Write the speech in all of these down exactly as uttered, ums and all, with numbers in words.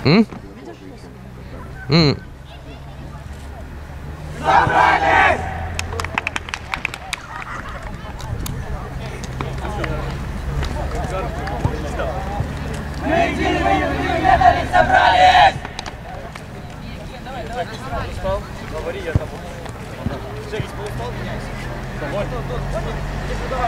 М? М. Собрались! Мы едины, мы едины, собрались! Давай, давай, давай. Говори, я там. Жек, если устал, меняйся. Давай. Давай.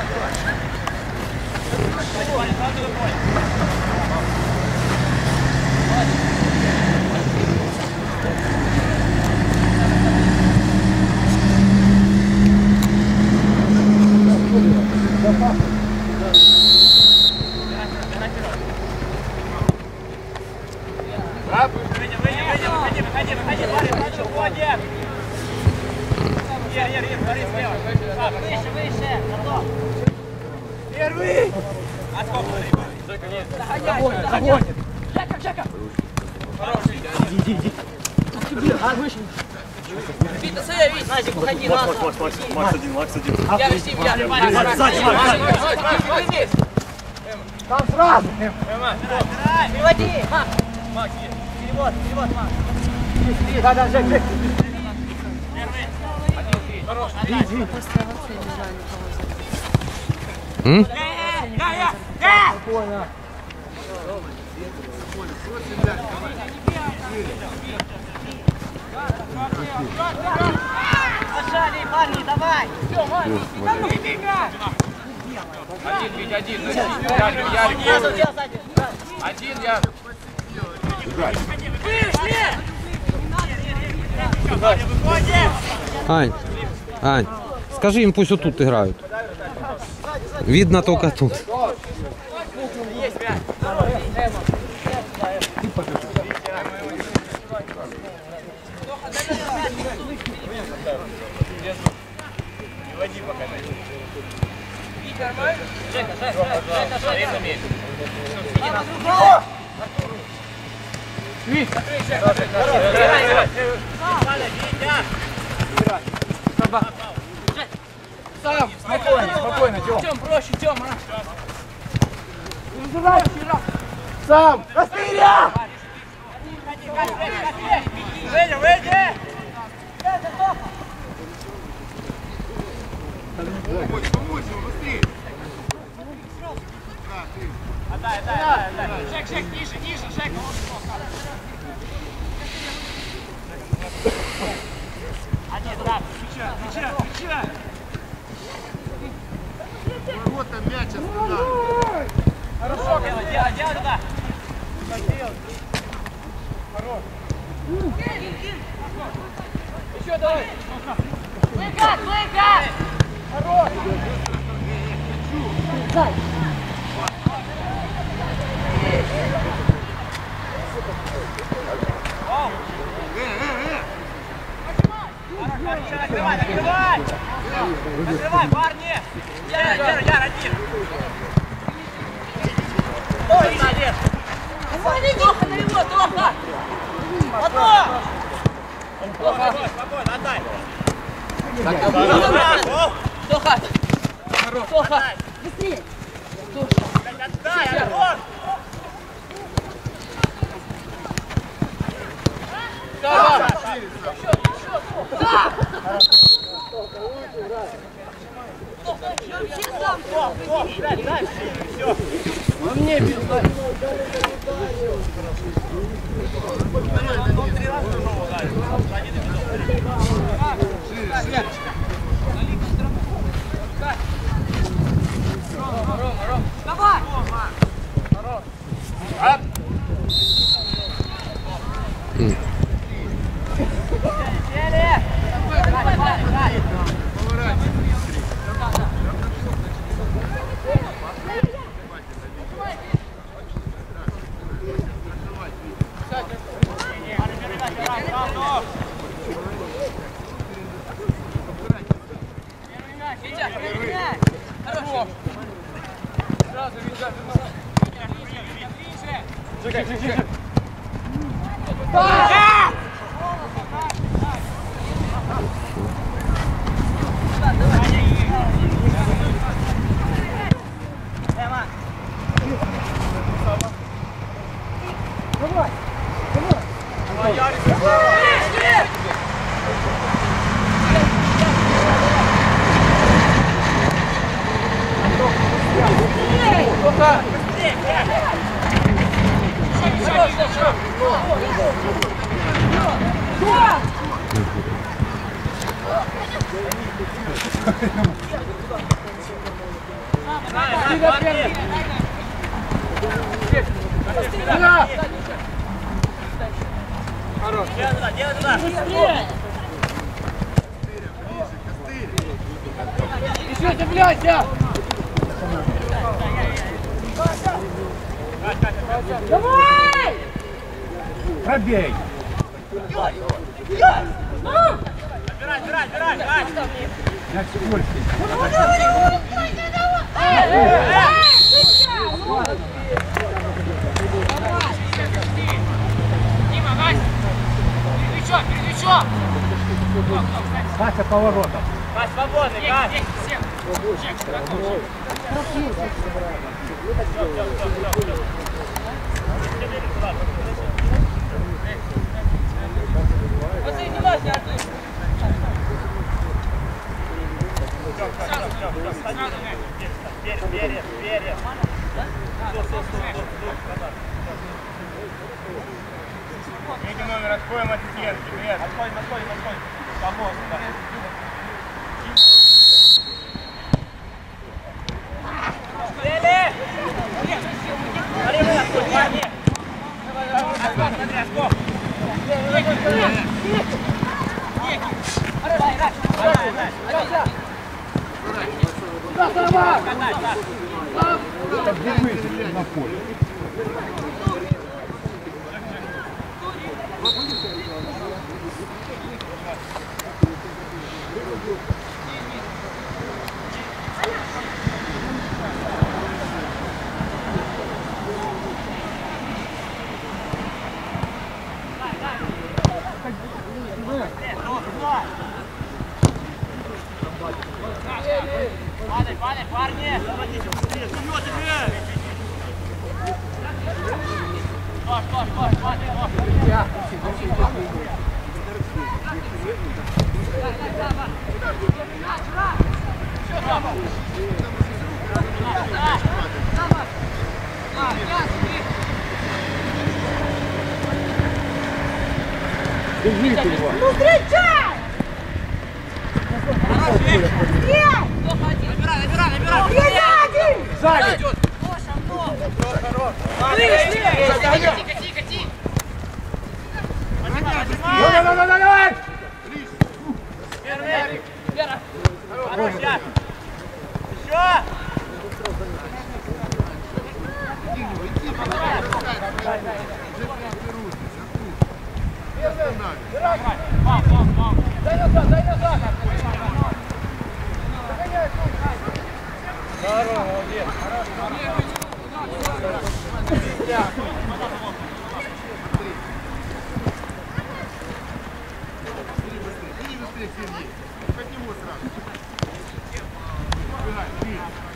Выходи, выходи, выходи, выходи, выходи, парень, начал, уходим! Ир, Ир, Ир, Борис, слева. Выше, выше, готов. Первый! Отскок, Жека, нет. Загоняй, загоняй. Жека, Жека! Хороший, иди, иди, иди. А, выше. Вита, сэй, Вита, Назик, уходи, Макс, Макс, Макс, Макс, Макс один, Макс один. Я растим, я растим. Сзади, Макс. Там сразу. Переводи, Макс. Макс, есть. Перевод, перевод, Макс. Иди, да, да, Жек, Жек. Первый. Один, три. Хороший. Иди, иди. М? Я, я, я! Спокойно. Пошли, парни, давай! Все, Ваня, иди мяч! Один, Вить, один. Ярик, Ярик. Один, я. Вышли! Ань, Ань, скажи им, пусть вот тут играют. Видно только тут. Есть мяч! Не води пока. Вить, нормально? Жека, Жека, Жека, Жека, Жека. Вить! Сам! Спокойно, спокойно, Тём! Тём, проще, Тём! Сам! Растыря! Выйди, выйди! Помочь, помочь ему, быстрее! Отдай, отдай, отдай! Жек, Жек, ниже, ниже, Жек! Один, да! Встречай, встречай, встречай! Вот там мяч оставляй! Хорошо, делай, делай, делай туда! Хорош! Еще давай! Выкат, выкат! Хорош! Накрывай, накрывай! Накрывай, парни! Яр, Яр, Яр, один! Ой, молодец! Тоха на него, Тоха! Одно! Тоха! Спокойно, отдай! Тоха! Тоха! Быстрее! Тоха! Отдай, Антон! Давай! Он мне бил, дай. Давай! Чекай, чекай, чекай. Давай! назад! Хорош. Еще цепляйся! Давай! Пробей! Отбирай, отбирай, отбирай, Кать! Мяч скользкий. Дима, Вась! Перед мячом, перед мячом! Вася поворотом. Вась, свободный, Кать! Вперед, вперед! Видите номер, отходим от стенки, привет! Отходим, отходим, отходим! Помог, да! Стрели! Смотри, вы отходим, парни! Оскоп, смотри, Оскоп! На поле. Падай, падай, парни! Стой, стой, стой, падай, стой! Держите его. Ну встречай! Стрель! Набирай, набирай, набирай! Сзади! Сзади! Тихо, тихо, тихо, тихо! Давай, давай, давай, давай! Первый! Хорош, я! Еще! Бам, бам, бам! Дай назад, дай назад! Здорово, молодец! Подниму сразу. Убегай, ты.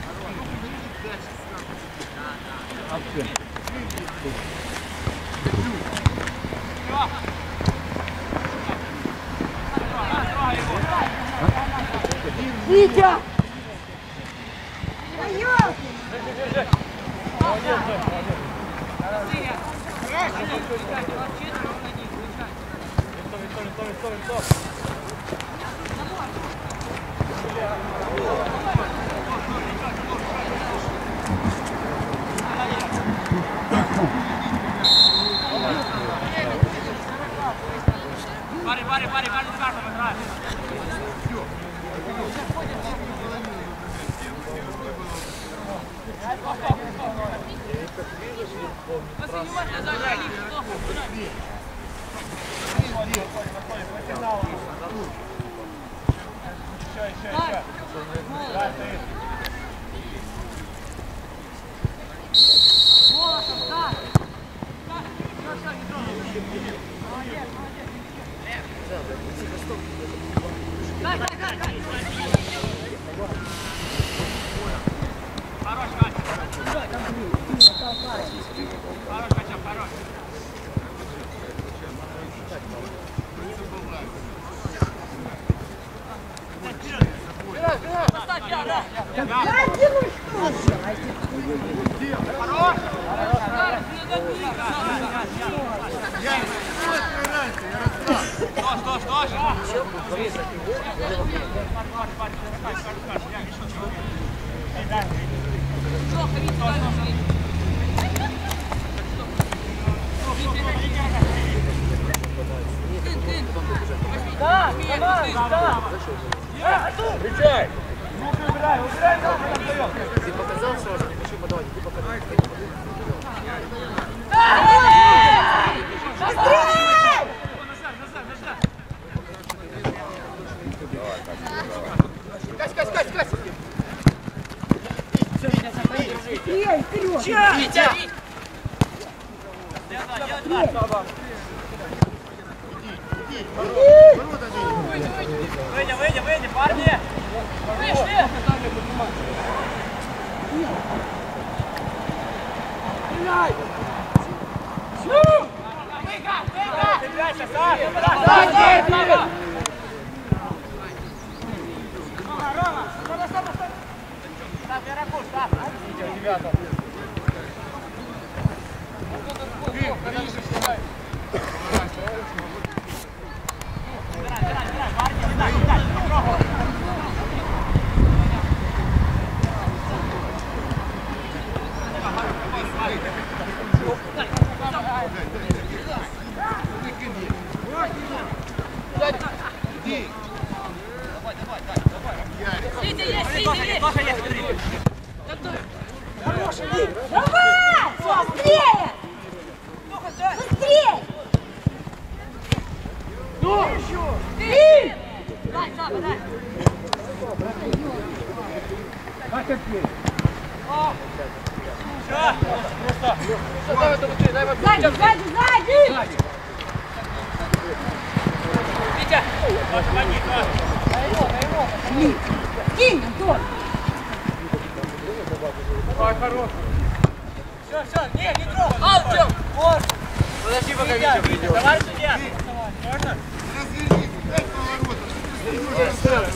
Витя! Пари, пари, пари, пари, с картом играй! Еще, еще, еще! Да, ты! Хорош, Катя! Хорош, Катя, хорош! Дай, ну что? что, что? Да, давай, да. Встречай! Руки убирай, убирай руки на вдвоем. Ты показал, что хочу подавать, ты показал. Кась, кась, кась, кась! Эй, вперед! Витя! Выйди, выйди, выйди, парни! Вышли! Ты прячься, Саша! Давай! Быстрее! Быстрее! Ну, еще! Ты! Дай, дай, дай. А теперь? Давай, давай, давай, давай. Сзади, сзади, сзади! Сзади. Витя! Помоги, давай. Кинь, Антон! Ой, хорош. Все, все, не, не трогай. Алтем! Вот. Подожди, пока Витя придет. Давай, судья. Можно? Развернись, дай поворот.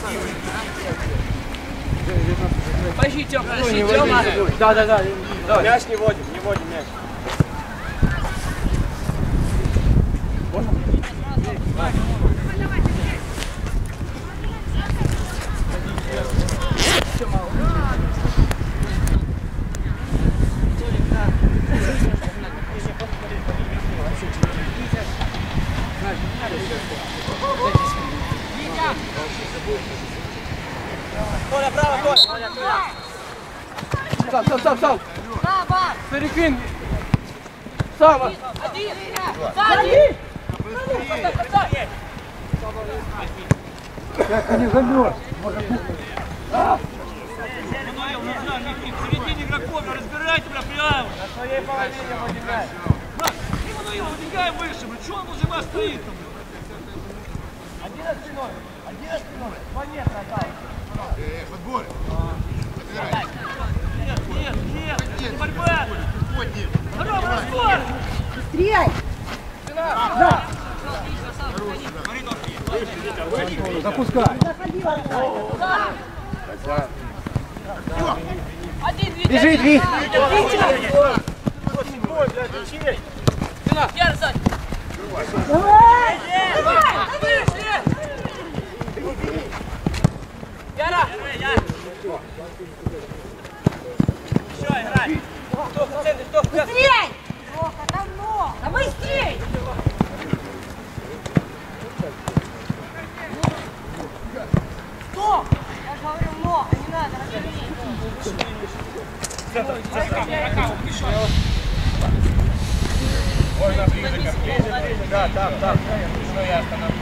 Пойди, Тёма. Не води. Да, да, да. Давай. Мяч не водим, не водим мяч. Коля, право, Коля. Сам, сам, сам, сам. Право! Старикин. Сам. Один! Сзади! Как они замерз. В середине игроков, разбирайте, бля, прямо. На своей половине выдвигаем. Именно выдвигаем выше, бля, что он уже вас стоит там? Один от спиной, один от спиной, два метра отдал. Э, подбор. Нет, нет, нет, не борьба. Подним. Здорово, раствор. Быстрее! Запускай. Один, Витя! Бежит, Вик. Ой, блядь, чей? Яра, сзади! Давай! Давай! Вышли! Яра! Еще играй! Кто в центре, кто в центре? Быстрей! Да быстрей! Стоп! Я же говорю много, не надо, Можно ближе, как ближе, ближе. Да, там, там. Что я остановлю?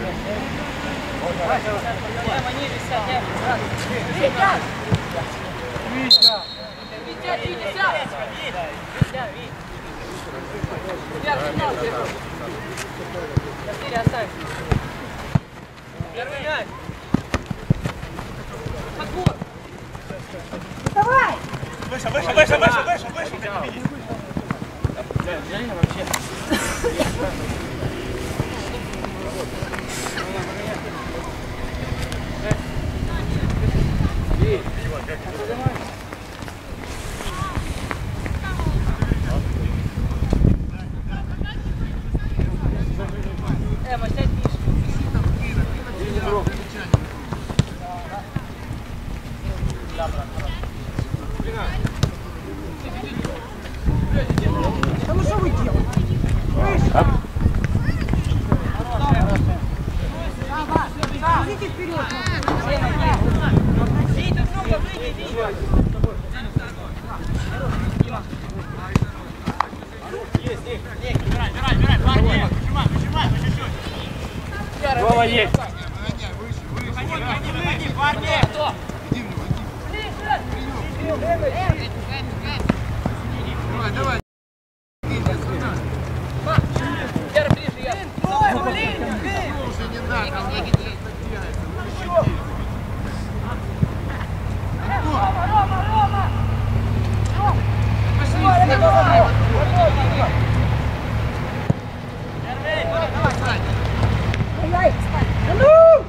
Витя. Витя, Витя, сядь! Витя, Витя! Я сигнал держу. Четыре оставь. Первый мяч. Подбор. Давай! Выше, выше, выше, выше, выше, выше. Эма, сядь ниже. Да ну что вы делаете? Выше! Идите вперед! Видите, много, выйди, Есть, есть, есть. Убирай, убирай, убирай, парни. Выжимай, выжимай, по чуть-чуть. Вова есть. Выходи, выходи, выходи, парни. Кто? Давай, давай. Яра, ближе, Яра. Ой, блин, блин. Уже не надо. Рома, Рома, Рома. Пошли, давай, давай. Давай, давай. Ну!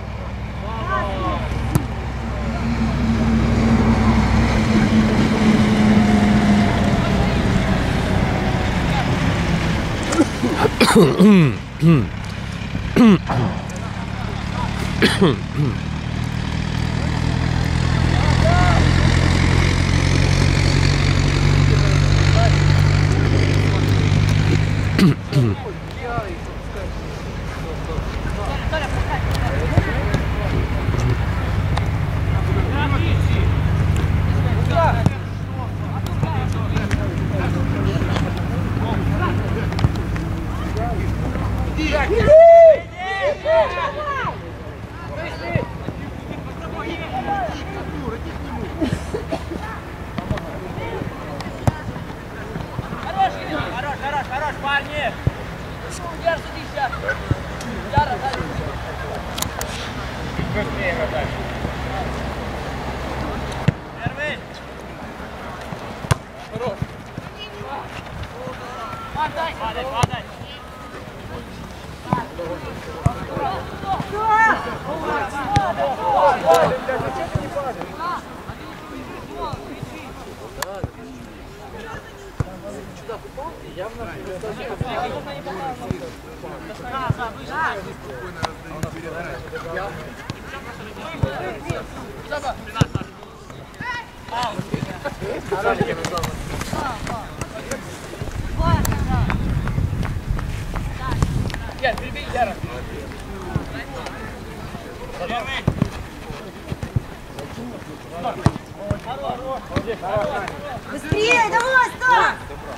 Быстрее, давай, Стас!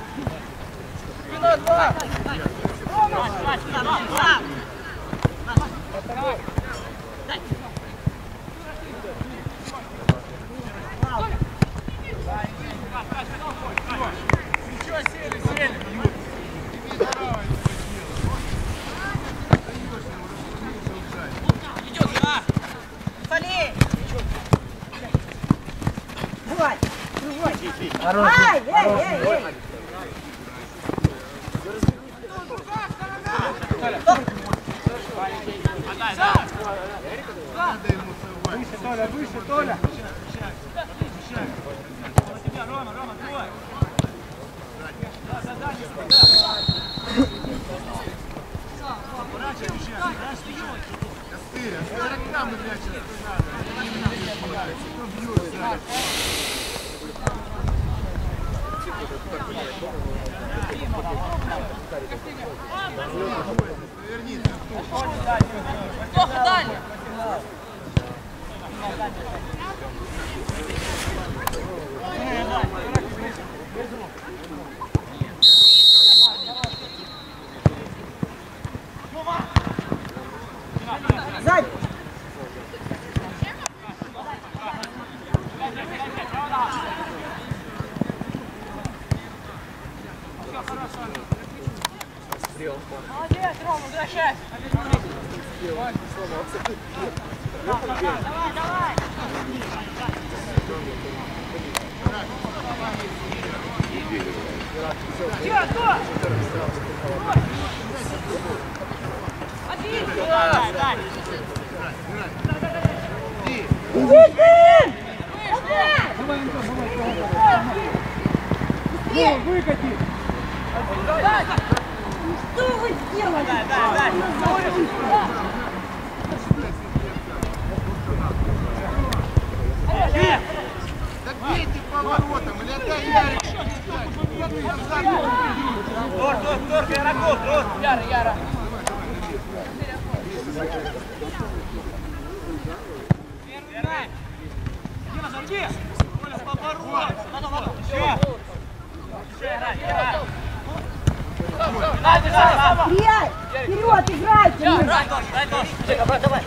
Давай, давай. Ай, эй, эй, эй. Выше, Толя, выше, Толя. Рома, Рома, твой. Костырь, а сорок там мяч надо. Кто бьет, да? Повернись. Плохо дали. Сзади. Молодец, Рома, возвращайся. Давай, давай. Че, кто? Один. Дай, дай. Иди! Давай, Антон, давай, давай. Выкати. Что вы сделали? Дай, дай, дай. Так бейте по воротам или отдай Ярик. Тур, тур, тур, игроков, тур. Яра, Яра. Первый. Дима, зайди. Коля, в поворот. Еще. Еще играй, играй. Стрелять! Вперед, играйте! Яра, мы. дай тоже, дай тоже. Жека, брат, давай.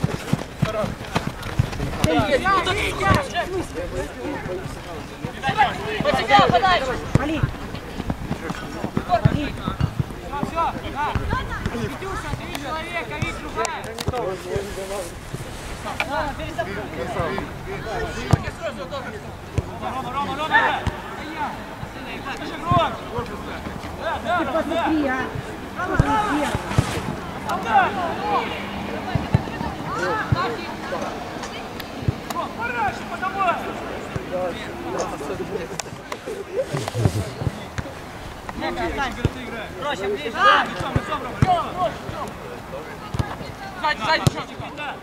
Потекал подальше. Али, Все, все, да. Витюша, три человека, видишь, другая. Рома, Рома, Рома, играй. Ты же громче. Да, да, ты да, посмотри, а! Посмотри. да. Ром, пораньше подавай. Жека, отстань, когда ты играешь. Проще, ближе. Да, лицом, лицом, Рома. Сзади, сзади, чёртик, да.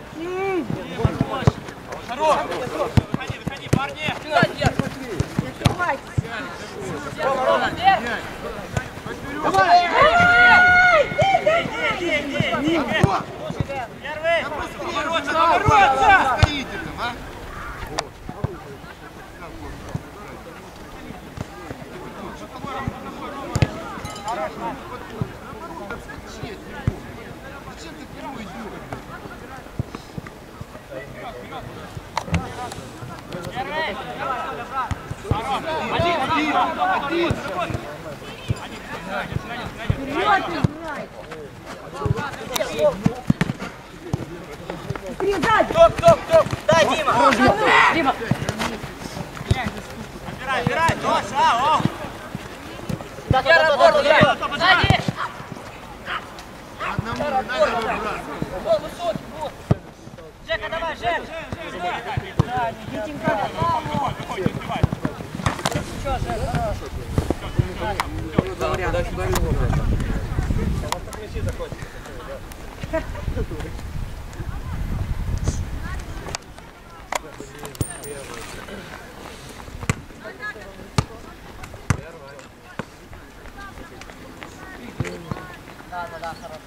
Хорош. Выходи, выходи, парни. Сзади, Яра. Давайте. Рома, Рома, вверх. Давай! Ты, ты, Первый. Бороться, бороться. Стоите там, а? Зачем ты впервые идешь? Один, один, один. Вперед, играй! Быстрее, сзади! Топ, топ, топ. Дай, Дима. Дима. Отбирай, отбирай. Тоша, о. Да, да, да, да, да. Сзади. Одному не надо выбраться. Гол высокий, вот. Жека, давай, Жека. Витенька, Еще, Жека. Да, да, да, хорошо.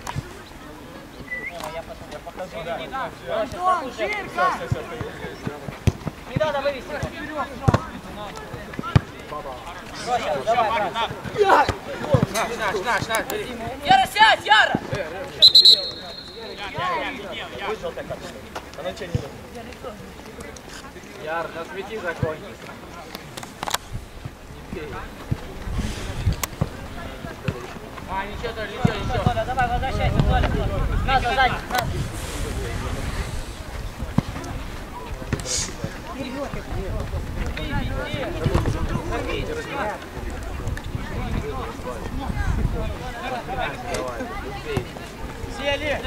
Я потом я покажу. Да. Антон, Жирка! Не надо вывести. Проще, давай, брат. Наш, наш, наш, бери. Яра, сядь, Яра! Яр, на свети закрой. А, ничего, Толя, ничего, ничего. Толя, давай, возвращайся, Толя. Надо, сзади, надо. Сели.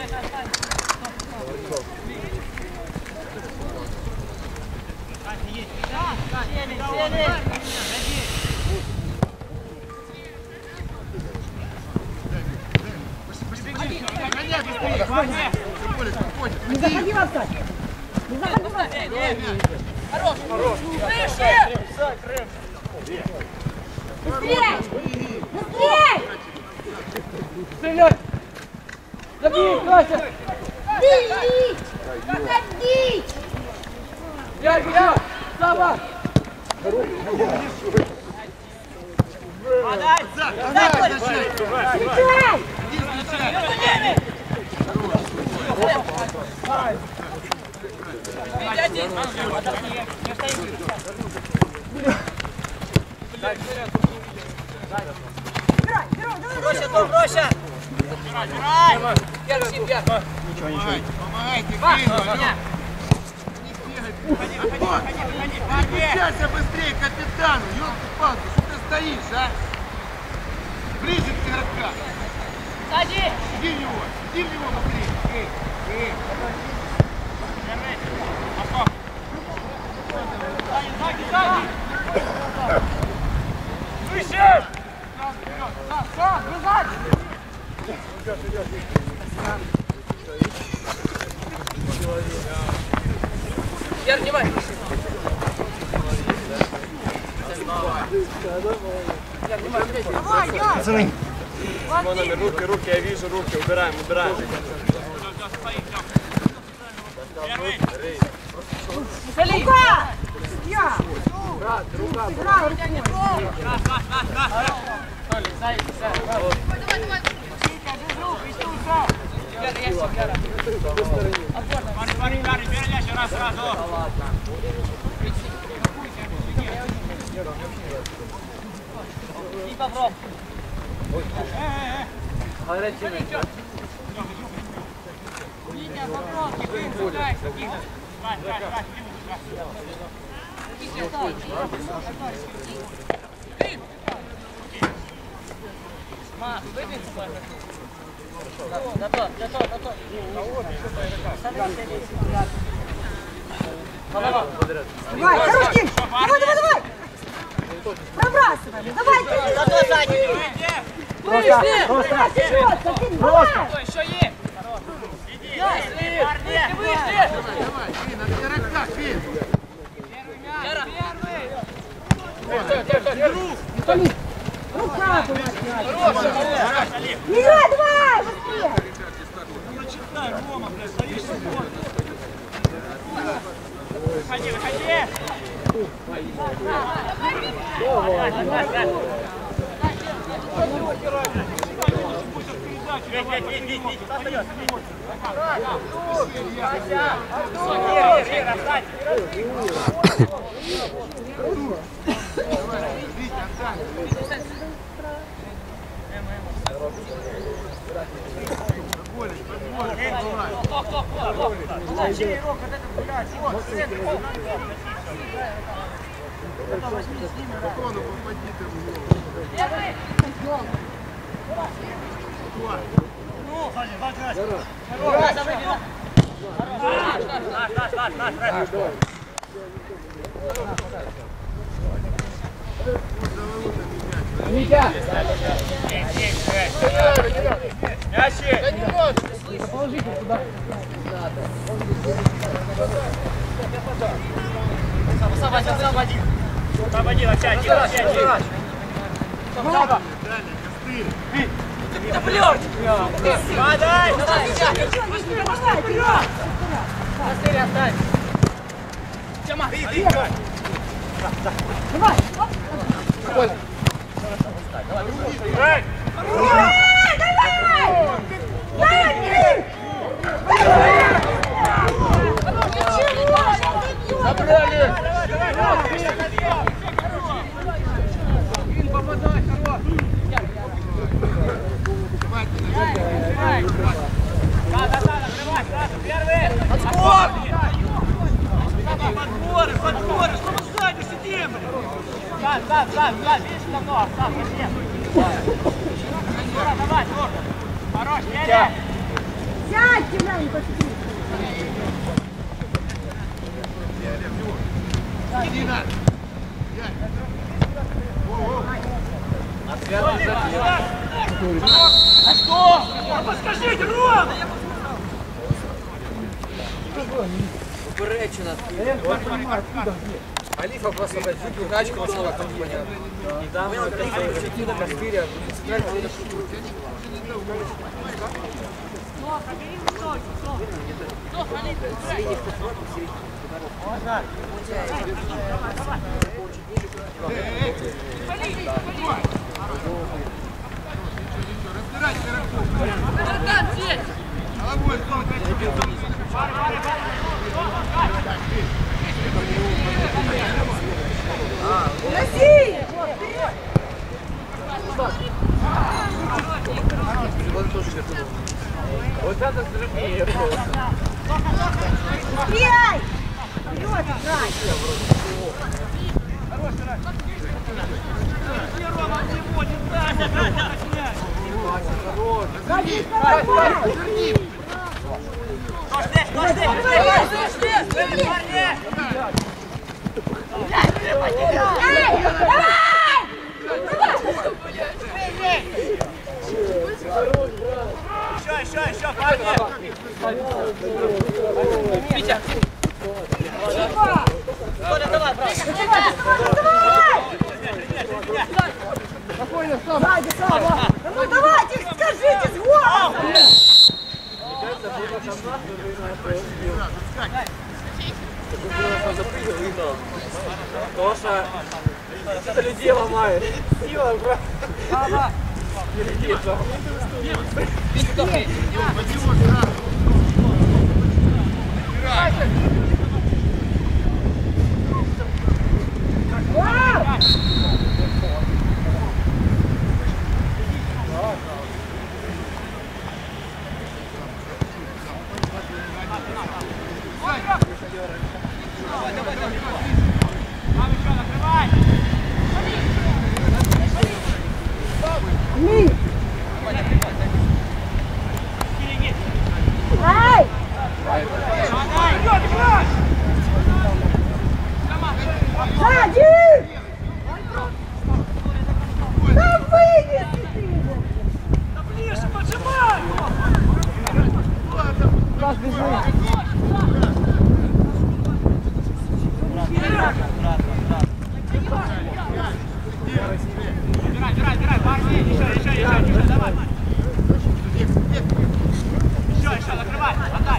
Сели, сели. Гоняй быстрее. Колик, уходит. не заходи в офсайд! Не заходи в офсайд! Хорош, хорош. Выше! Быстрее! Быстрее! Стрелять! Забей, Катя! Бить! Заходить! Я, я! Сава! Подай. Гоняй, зачем? Встречай! Иди встречай. Играй, играй, давай! Проще, то проще. Играй. Вверх, Сим, вверх. Помогайте, помогайте, Два, Кирилл, алло. меня. Не бегай. Переключайся быстрее к капитану, ёлки-палки, что ты стоишь, а? Ближе к игрокам. Сзади. Иди в него, иди в него быстрее. Эй, эй. Сзади, сзади. Выше. Вверх, внимай. Пацаны. Руки, руки, я вижу руки, убираем, убираем. Рука! Я! Сыграл рукой. Раз, раз, и попробуй. Линия, попробуй. Готов, готов, готов. Давай, хорош, Дим! Давай, давай, давай! Пробрасываем! Давай, ты! Вышли! Просто! Просто! Еще есть! Иди! Парни! Вышли! Давай, Фин, на игроках, Фин. Первый мяч! Рука была! Мира, давай! Быстрее! Прочитай, Рома, блядь, стоишь сегодня. Выходи, выходи! Батону попади ты в голову. Витя! Положите туда. Освободи, освободи! Освободи, опять, опять, опять! Да блёрь! Подай! Давай, вперед! Быстрее оставь! Тёма, ты, ты! Давай! Спокойно. Давай! Давай! Давай! Забрали! Да, да, да, накрывай, сразу, первый! Отбор! Подборы, подборы, что мы сзади сидим? Да, да, да, да, видишь, давно, да, пошли. Давай, давай, хорош, едем! Сядьте, Лань, быстрее! Дина! А что? А подскажите, Ром! Уперечина. Алифа просто, блядь, выпил гачку, снова там понятно. Недавно, блядь, на Каспире. Разбирать игроков. Головой, Россия! Вот это стрельнее. Быстрей! Вперед, играй! Ходи, давай! Эй, давай! Еще, еще, еще, парни! Витя! Коля, давай, брат! Давай, давай, давай! Спокойно, сам. Сзади, Сава. Ну давайте, скажите с голосом. Тоша, это людей ломает. Сила, брат. Ай! Сзади! Да вынеси ты его! Ближе, поджимай! Убирай, убирай, убирай, парни, еще, еще, еще, еще, давай. Еще, еще, закрывай, отдай.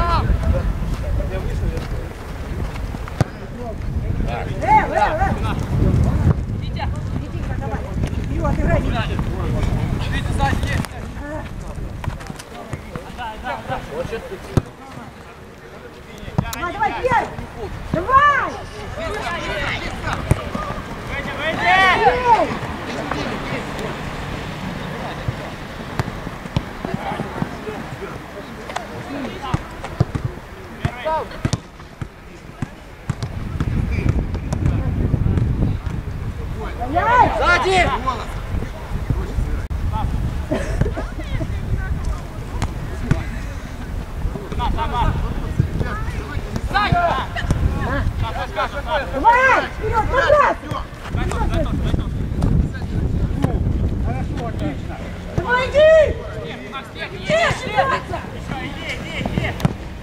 Э, э, э! Витя, Витенька, давай! Вперед, играй! Видите, сзади есть. Давай, давай, бей! Давай! Выйди, выйди! Бей! Стоять! Сзади! Давай! Вперед, назад! Давай, иди! Тише, ребята! Иди, иди, иди!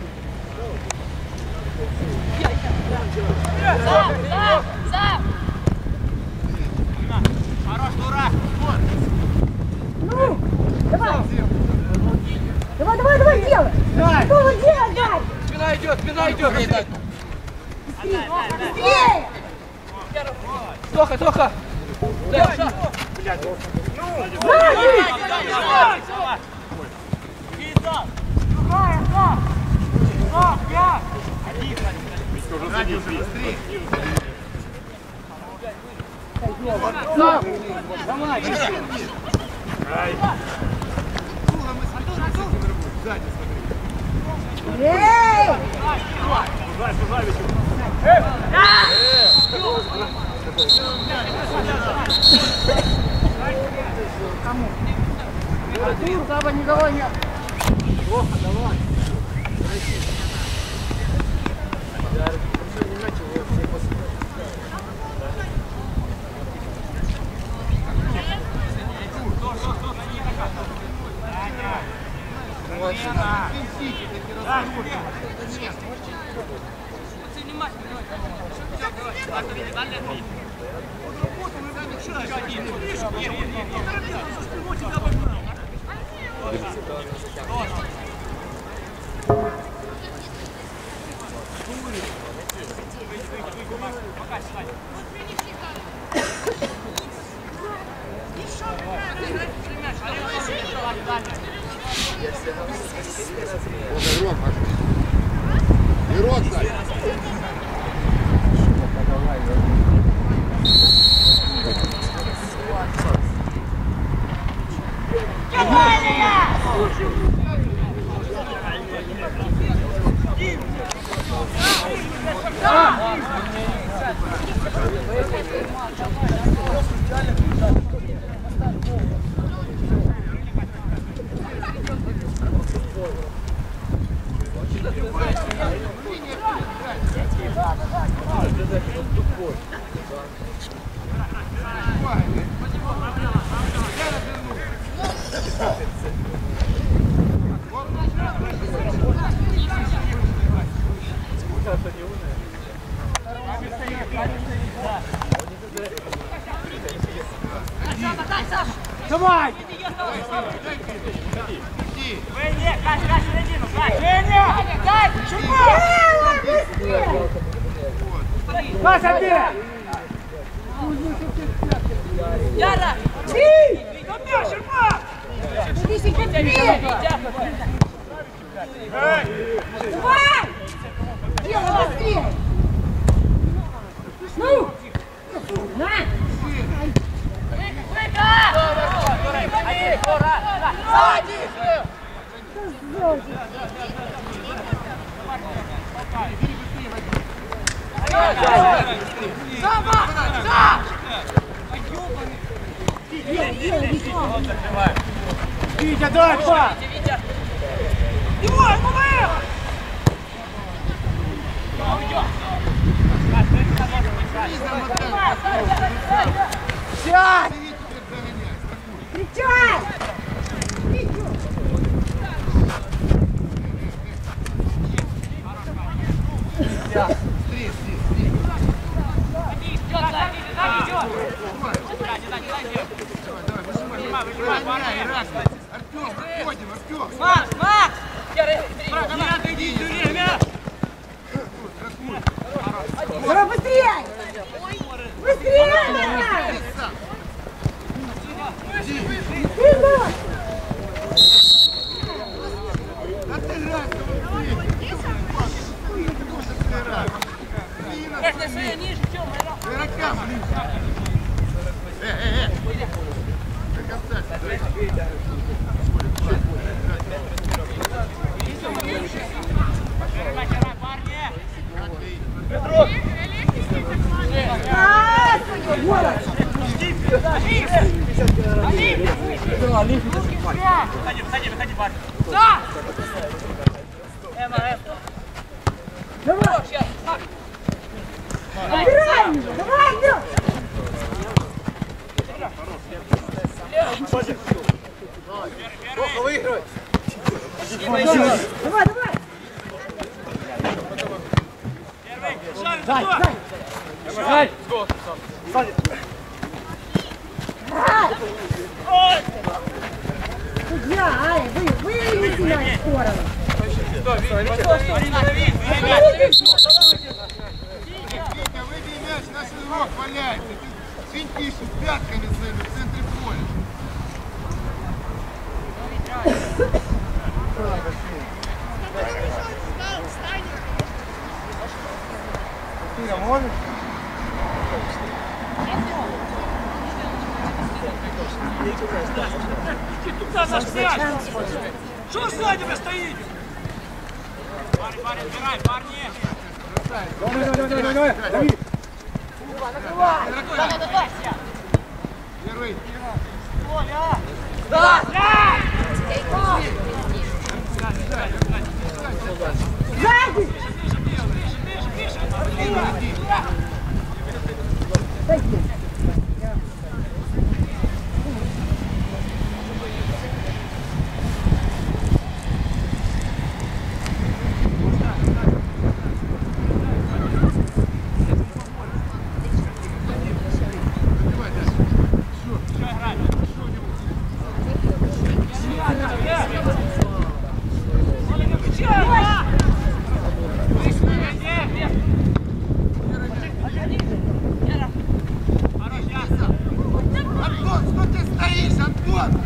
Хорош, дурак! Ну, давай! Давай, давай, давай, делай! Что вы делаете? Спина идет, спина идет. Быстрее! Тоха, Тоха. Тоша. Эй! Саба, не давай меня. Ирод, дай. Давай! Вийди, Кась, Кась, середину, Кась. Женя! Кась, один! Яра! Бей! Копя, Щерба! Витя, Витя! Давай! Делай быстрее! Ну! На! Витя, дай, па! Димой, Мумаев! Сядь! Кричай! Артем, проходим, Артем! Макс, Макс! Брат, иди, Юрий, мяч! Давай быстрее! Быстрее! давай! Сильно! Да ты раз, Если шея ниже, Тёма, игрокам ближе! Э, э, э! До конца сюда! А, Гола! Выходи, выходи, выходи, парень. Да! Эма, Эма. Давай! Сейчас, Макс. Убираем его! Давай, Андрюх! Плохо выигрывать. Давай, давай! Первый, шаг, Дай, два. дай! Дай! Ой! Судья, Ай, вы, выведите на их сторону! Марина, дави, дави, Витя, выбей мяч, наш игрок валяется! Ты свинтишь пятками своими в центре поля! туда наш мяч! Что сзади вы стоите? Парень, парень, убирай, парни! Давай, давай, давай, давай, давай! Первый! Сзади! Антон, что ты стоишь, Антон?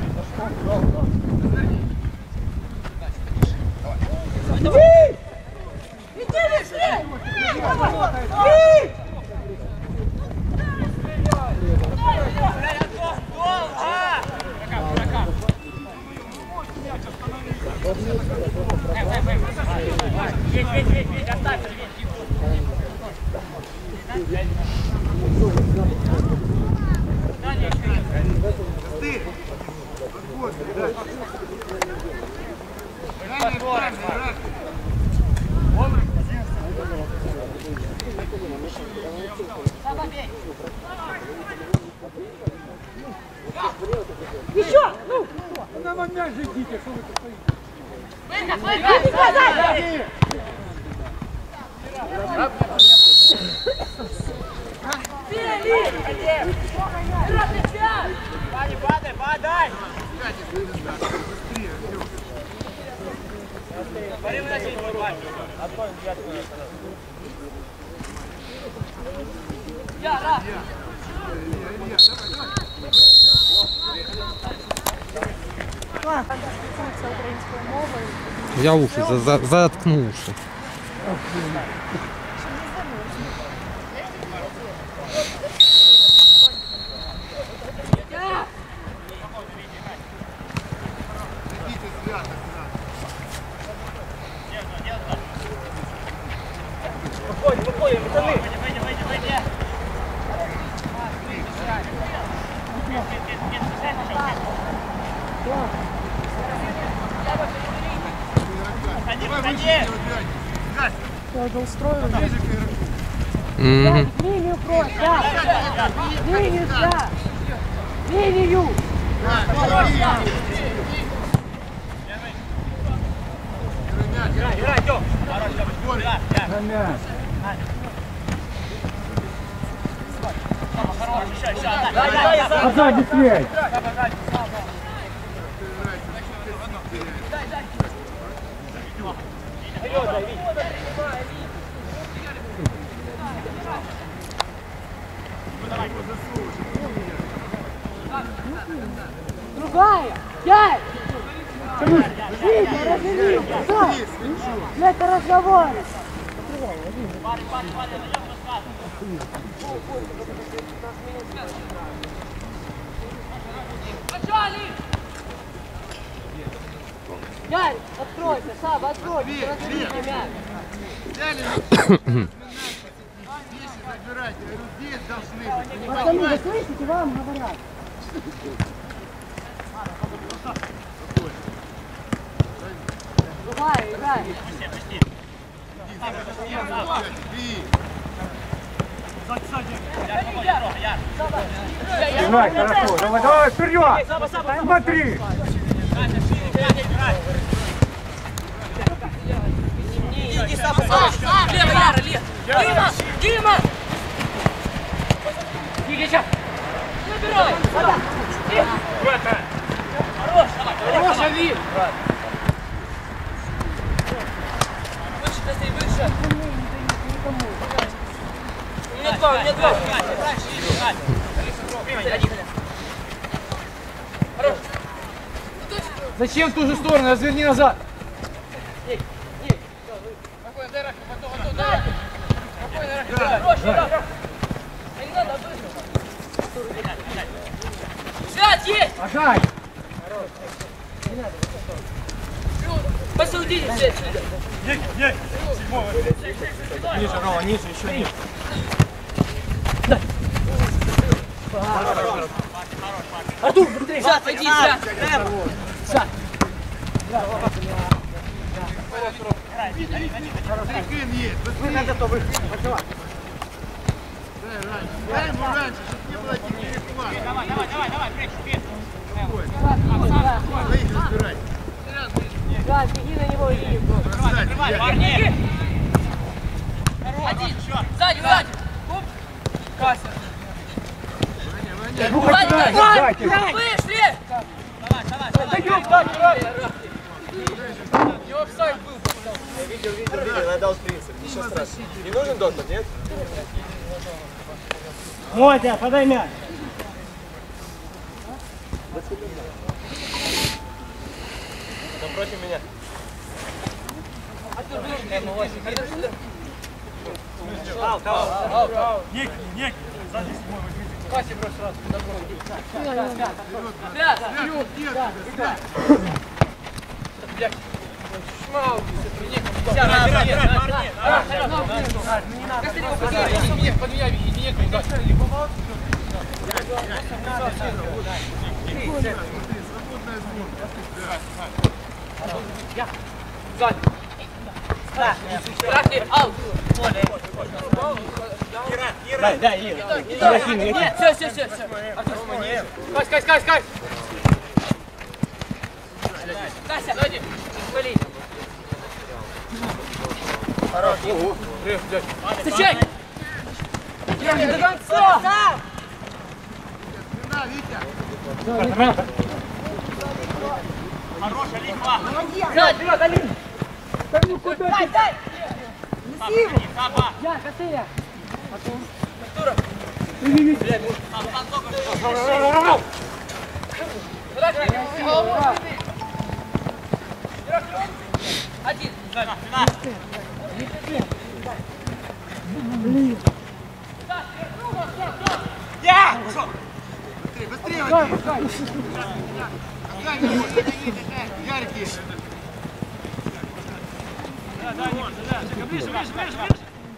Иди! Иди быстрее! Иди! Ведь, ведь, ведь, ведь, оставь, ведь. Ты! Подходи, да. Ранее правильно, раз. Еще! Ну! На вам мяч же идите, что вы тут стоите? Иди назад! Пили! Пили! Да, дай! Я, раз! Клас, спілкуються українською мовою. Я уши за, за, заткну уши. Выходим, выходим, пацаны! Я вже устроила. Мгм. Линию крой, да. Линию, да. Линию. Играй, играй, Тём! Хорош, хорош, еще, еще, дай, дай, дай! А сзади связь. Другая. Пять. Витя, разделил. Да. Это разговор. Ярик, откройся, Саба, откройся. Разделите мяч. Взяли, вещи забирайте. Я говорю, здесь должны быть. Не Пацаны, вы понимаете? слышите, вам говорят. Другая, играй. Играй, хорошо. Давай, давай, вперед. Смотри. Иди, Саба, Саба! Лево, Яра, лево! Дима! Дима! Игорь, набирай! Хорош! Хорош, Алин! Выше, Костей, выше! У меня два, у меня два! Хорош! Зачем в ту же сторону? Разверни назад. Хорош, Яра! Не надо, выше! Свят, есть! Ажай. Посудите все отсюда! Ниже, Рома, ниже, еще ниже. Артур, быстрее! Свят, иди, Свят! Свят! Прикин есть. Быстрее. Дай раньше. Дай ему раньше, чтобы не было этих перехватов. Давай, давай, давай, давай, прячь, вперед! Двоих разбирай. Да, беги на него и Бросай, Давай, я- парни! Один! Сзади, сзади! Оп! Кася! Ваня, Ваня. Сзади, Дайте. сзади! Вышли! Давай, давай, давай! Не офсайд был! Видел, видел, видел, я дал принцип. Ничего страшного. Не нужен доктор, нет? Мотя, подай мяч. Там против меня. Ребят! Дай, дай, Ир. Я кину, я кину. Нет, все, все, все, все. Кась, Кась, Кась, Кась. Кася, сзади. Вали. Хорош. Ого. Встречай. До конца. Спина, Витя. Хорошая лихва. Молодец. Вперед, Алина! Да ну куда Дай, ты? дай! Неси его. Саба. Я, косые. Один! Я! Быстрее, быстрее, Вадим. Отдай его. Яркий. Да, да, Никита, да. Ближе, ближе, ближе, ближе.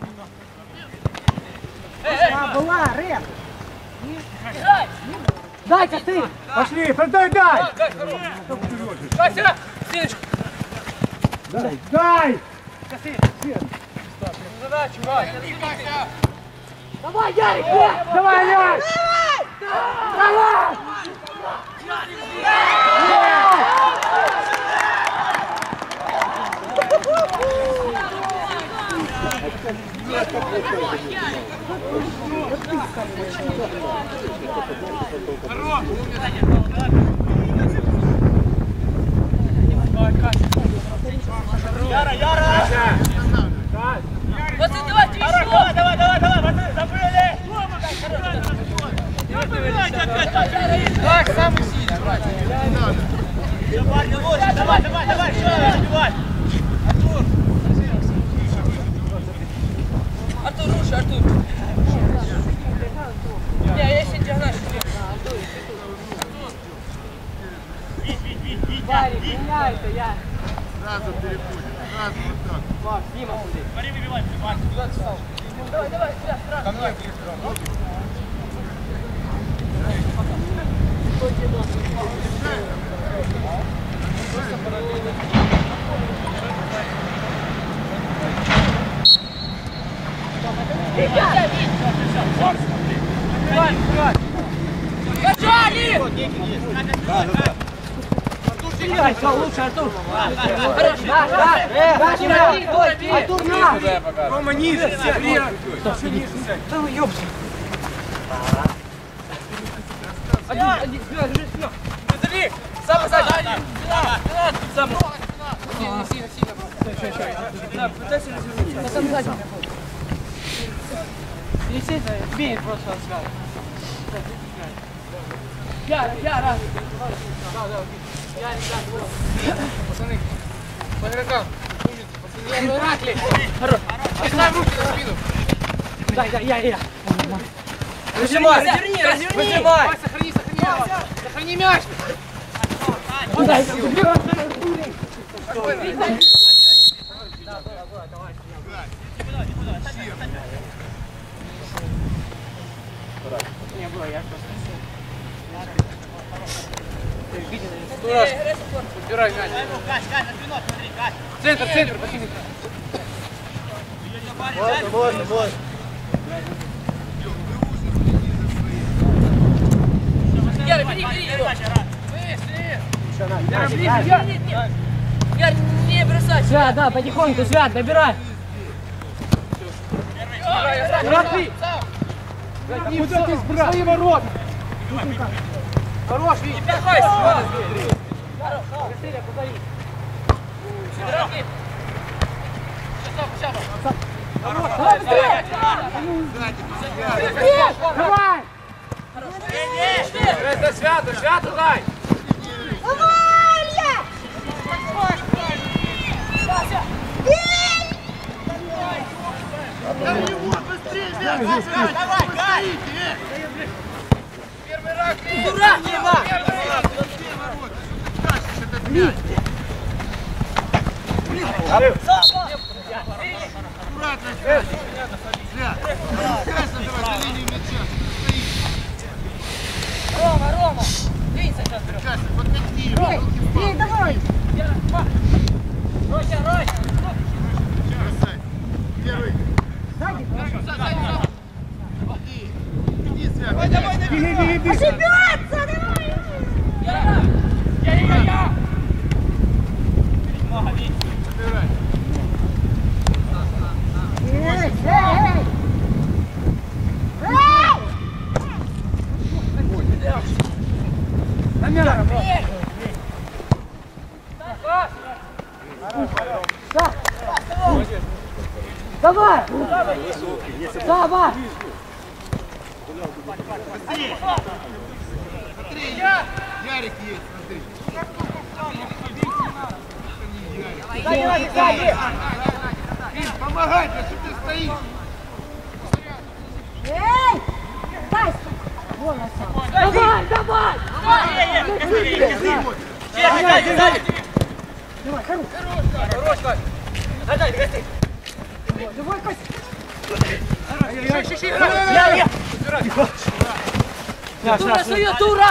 А, была, Рэм. Играй! Дай, косые. Пошли, продай, дай. Дай, сюда! Синочку! Дай, дай. Задачу, Вань! Давай, Ярик, Рэм. Давай, Ярик. Давай. Яра, Яра! Пацаны, давайте еще! Давай, давай, давай, давай, пацаны, забыли! Так, самый сильный, братья. Давай, давай, давай, давай, еще раз, давай! Артур, руша, Артур! Не, я еще диагональ. Варик, меня это я. Сразу переходим. Сразу вот так. Смотри, выбивай, выбивай. Давай, давай, сюда, сразу. Ко мне ближе, Рома. Качали! Дай, все, лучше, Артур. Хорош! Да, да. Э, да, сюда. Артур, на. Куда я покажу? Рома, ниже, все, все ниже сядь. Да ну, ёпс. Один, один, вперед, держи, вперед! Смотри! Сам сзади! Сам! Сильно, сильно, сильно! Да, пытайся развернуться. Сам сзади! Естественно, бей просто сразу. Я, я, раз! Пацаны, по игрокам. Умницы, пацаны. Ракли. Поставь руки на спину. Дай, дай, я, я. Разжимай! Разверни, разверни! Давай, сохрани, сохрани. Сохрани мяч. Дай, Тураж. Убирай мяч. Кать, Кать, на спину, смотри, Кать. Центр, центр, пацаны. Можно, можно, можно. Яра, бери, бери его! Яра, ближе, Нет, Яра. нет, нет! Яр, не бросай! Свят, да, потихоньку, Свят, набирай. Смотри. Куда ты сбрал? Свои ворота. Хорош, Витя. Давай! Быстрее, повтори. Дорогие! Давай, быстрее. Быстрее, давай. Это свято, свято дай. Давай, Илья. Да его быстрее, Вят, быстрее. Давай, Кать! Первый рак. Дурак, Ева! Первый рак. Тащишь этот мяч. Аккуратно, Свят. Свят. Красный давай за линию мяча. Стоишь. Рома, Рома! Двинься сейчас вперед! Кася, подкатни его. Эй, эй, давай. Ройся, Ройся! Бросай. Первый. Сзади. Иди. Иди, Свят. Давай, давай, давай. Ошибется, давай. Яра! Я-я-я. Забирай. Эй, эй, эй. Эй! Да. Давай! Давай! Быстрее! Смотри, Ярик есть, смотри. Ир, помогай, да что ты стоишь? Эй! Дай! Вон он. Давай, давай! Давай, хорош! Хорош, Кать! Дай, гасти! Давай, Кать! Я, я! Тура, свою, Тура!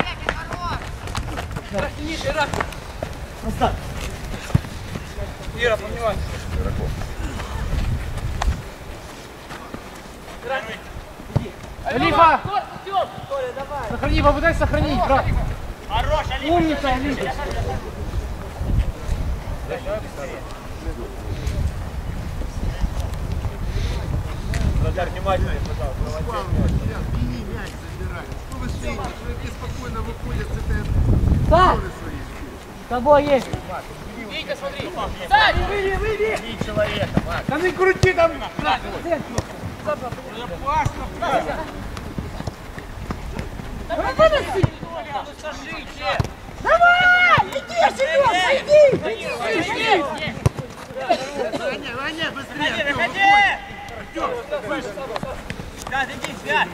Ниже, раз! Ира, поднимай! Алифа! Сохрани, попытай сохранить, брат. Хорош, Алифа! Умница, Алифа. Вратарь, внимательнее, пожалуйста. Сейчас, беги, мяч забирай. Что вы стоите? Чуваки спокойно выходят с этой Да! зоны своей. С тобой есть! Витя, смотри! Сань, выйди, выйди! Три человека, Макс. Да не крути там. Давай! Иди, Серега, иди! Иди! Ваня, Ваня, быстрее! Выходи, Артём, выходи! Артём, выше! Свят, иди, Свят!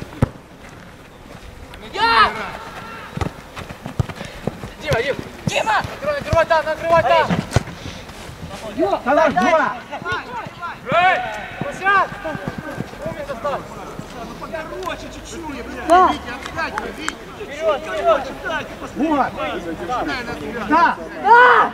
Я! Дима, Дим! Дима! Накрывай, накрывай там, накрывай там! Давай, два. Пусят! Умница, стал! Короче, чуть-чуть, блядь! Да. Витя, отскакивай, Витя! Вперед, вперед! Вот. Дай на связь! Да. Да!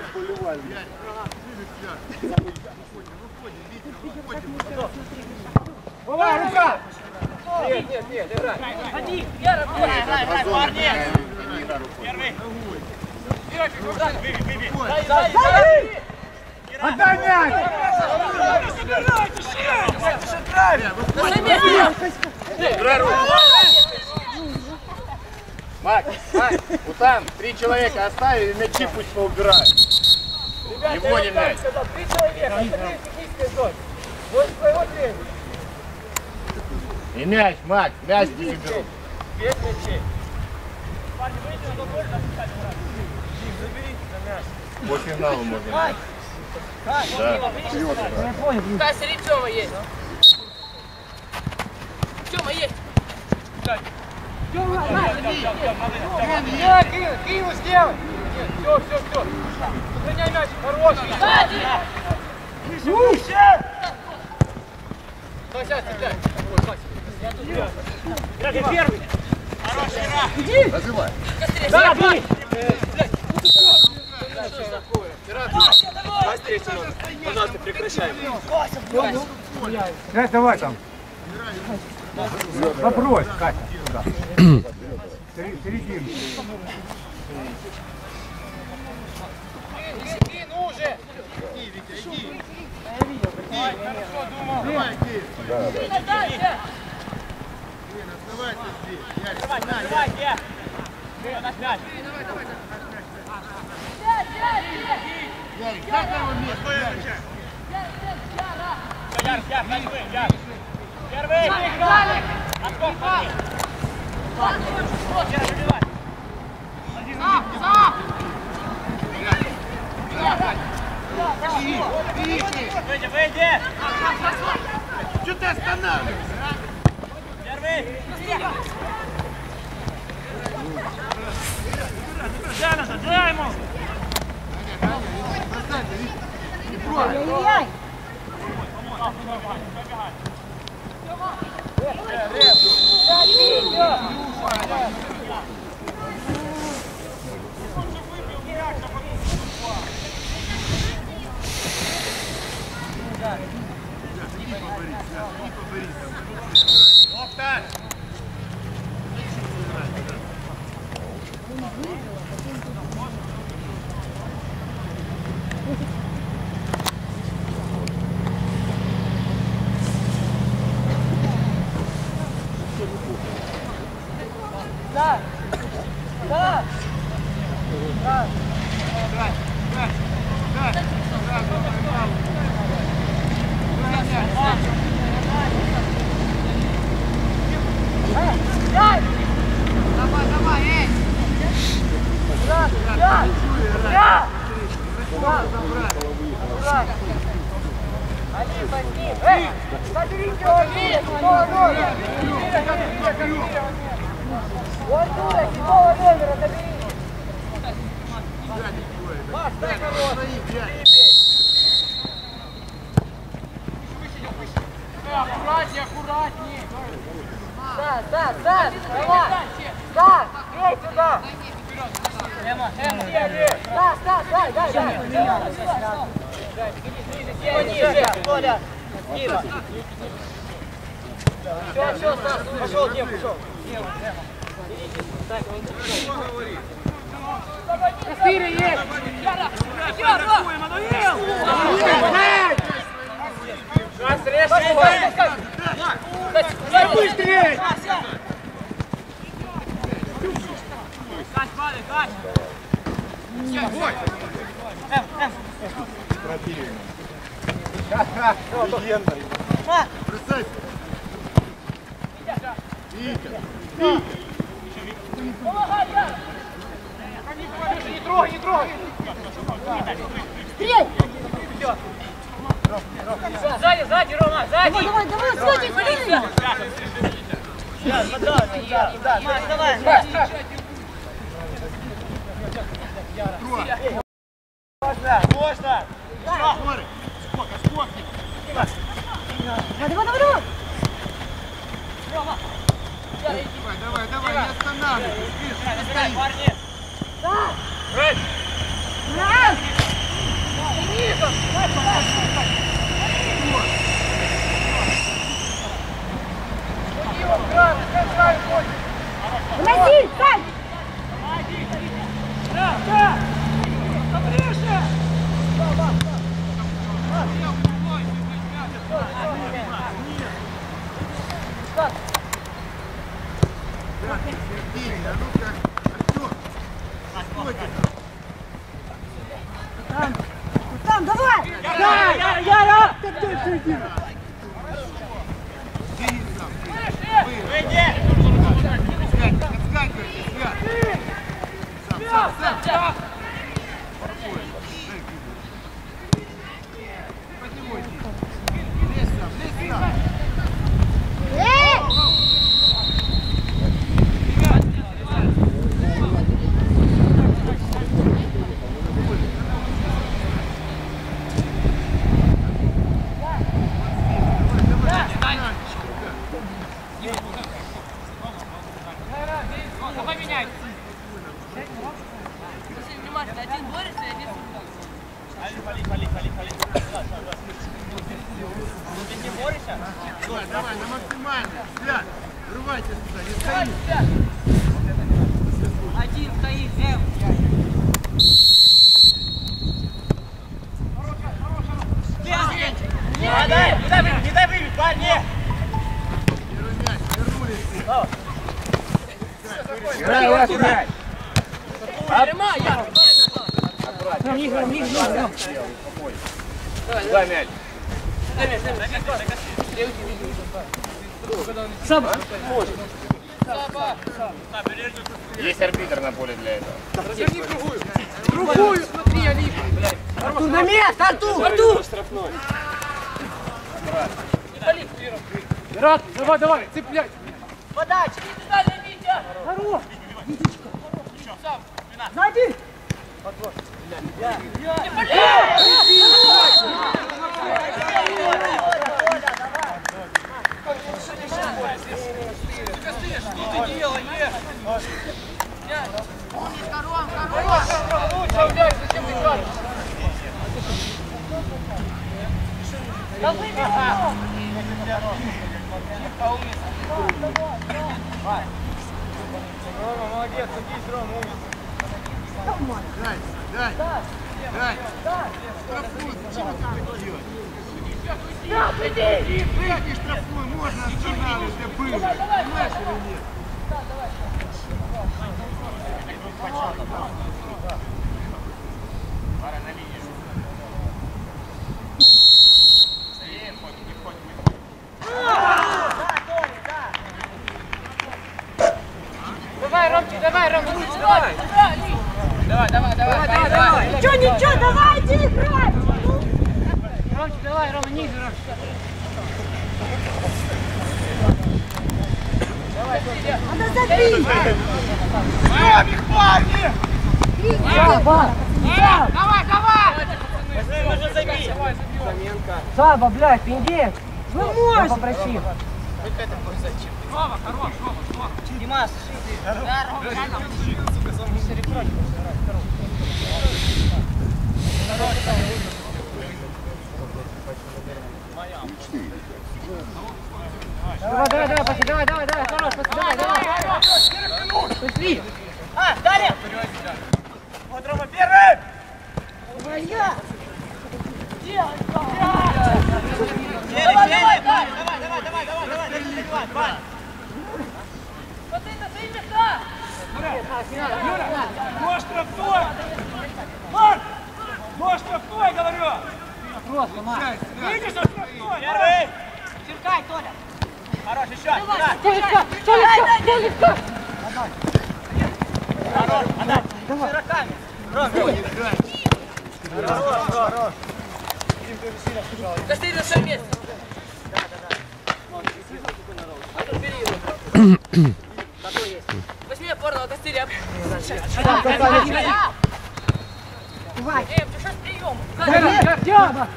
Давай, рука. Нет, нет, нет, играй! Ходи! Яра, Играй, играй, парни! Первый! играй, играй! Выбей, выбей! Дай, дай, дай! Отдай мяч. Собирайте, шесть! Играй руку. Макс, Макс, вот там три человека оставили, мячи пусть поубирают. Не вводим мяч. Три человека, это техническая зона. Вот своего времени. И мяч, Макс, мяч не берут. Без мячей. Парни, выйдите на гол, запускайте, брат. Дим, заберите за мяч. По финалу можно. Да. Да, смотри, Тёма есть. Тёма есть. Я, Кирилл, Кирилл, сделай. Все, все, все. Сохраняй мяч, хороший. Сзади! Давай, сядь, цепляй. Ты первый! Хороший игра! Развивай. Да, бей. Пожалуйста, прекращаем. Давай, давай там. Попрось, Катя, туда. Середину. Иди, ну уже! Иди, Витя, иди! Хорошо думал. Давай, Кир! Дальше! Блин, оставайся здесь! Ярик, Давай, на, давай, я! Ты на пять! Ярик, дай кого место, Ярик! Яр, Яр, дай вы, Яр! Первый! Отскок, парни! Яр, забивай! Выйди, выйди! Что ты останавливаешься, а? Первый! Дай назад, дай ему! Бросай, Витя! Не трогай! Ай-яй-яй! Локтар! Да! Да! Да! Давай, давай, эй! Ура! Ура! Ура! Ура! Один, один! Эй! Заберите его! Седьмого номера! Вот туда, седьмого номера забери! Маш, дай хороший! Аккуратнее, аккуратнее. Да, да, да, давай! Да, ей сюда! Эма, Эма, Да, да, дай, дай, дай! Ниже, Коля! Дима! Все, все, пошел, Дим, пошел! Четыре есть. Быстрее! Кать, Валя, Кать! Бросай! Витя! Не трогай, не трогай. Сзади, сзади, Рома, сзади! Давай, давай, сзади, смотри! Давай, Можно! Скорый! Сколько, сколько? Давай, давай, давай! Давай, давай, давай, не останавливайся! Видишь, стоит! Парни! Раз! Выноси, Сань! Сергей, а ну-ка, Артём! Сколько? Там, там, давай! Яра, Яра, Яра! Отскакивайте, Свят! Сам, сам, сам! Поднимайте! Лезь сам, лезь сам! Эй! Давай меняй. Внимательно, один борется, один... Ты не борешься? Давай, давай, на максимально! Свят! Врывайте сюда, не стоит! Один стоит, Эм. Не дай, не дай выбить, не дай выбить, парни! Первый мяч, вернулись все! Играй, Вася, играй! Прямая, Яра! Куда мяч? Есть арбитр на поле для этого. Разверни другую. Другую, смотри, Алик. Артур, на место, Артур! Артур! Рад, давай, давай, цепляй. Подача! Хорош! Сзади! Что ты делаешь? Лучше взять, зачем ты играешь? Рома, молодец, садись, Рома, умница. Дай, дай, дай! Штрафную, зачем это так делать? Выйди штрафную, можно останавливать, это было, понимаешь или нет? Ромчик, давай, Рома, лучше, давай. Давай, давай, давай, давай, давай. Ничего, ничего, давайте играть! Ромчик, давай, Рома, ниже, Ромчик. Надо забить! Комик, парни! Саба! Давай, давай! Саба, блядь, пиндец! Вы можете! Попроси! Рома, хорош, Рома, Рома. Димас, Да, Рома, рядом. Давай, давай, давай, пошли, давай, давай, давай, хорош, пошли, давай, давай! Пошли! А, далее! Вот, Рома, первый! Моя! Давай, давай, давай, давай, давай, давай, давай, давай, давай, давай. Нож штрафной! Марк! Нож штрафной, говорю! Просто, Марк! Видишь, что штрафной? Первый! Черкай, Толя! Хорош, еще! Давай, Толечка, Толечка, Толечка! хорош, отдай! Широками! Ром, хорош, хорош! Костыль на своем месте. Возьми опорного костыря. Давай! Эй, ты что с приемом? Давай, Тёма!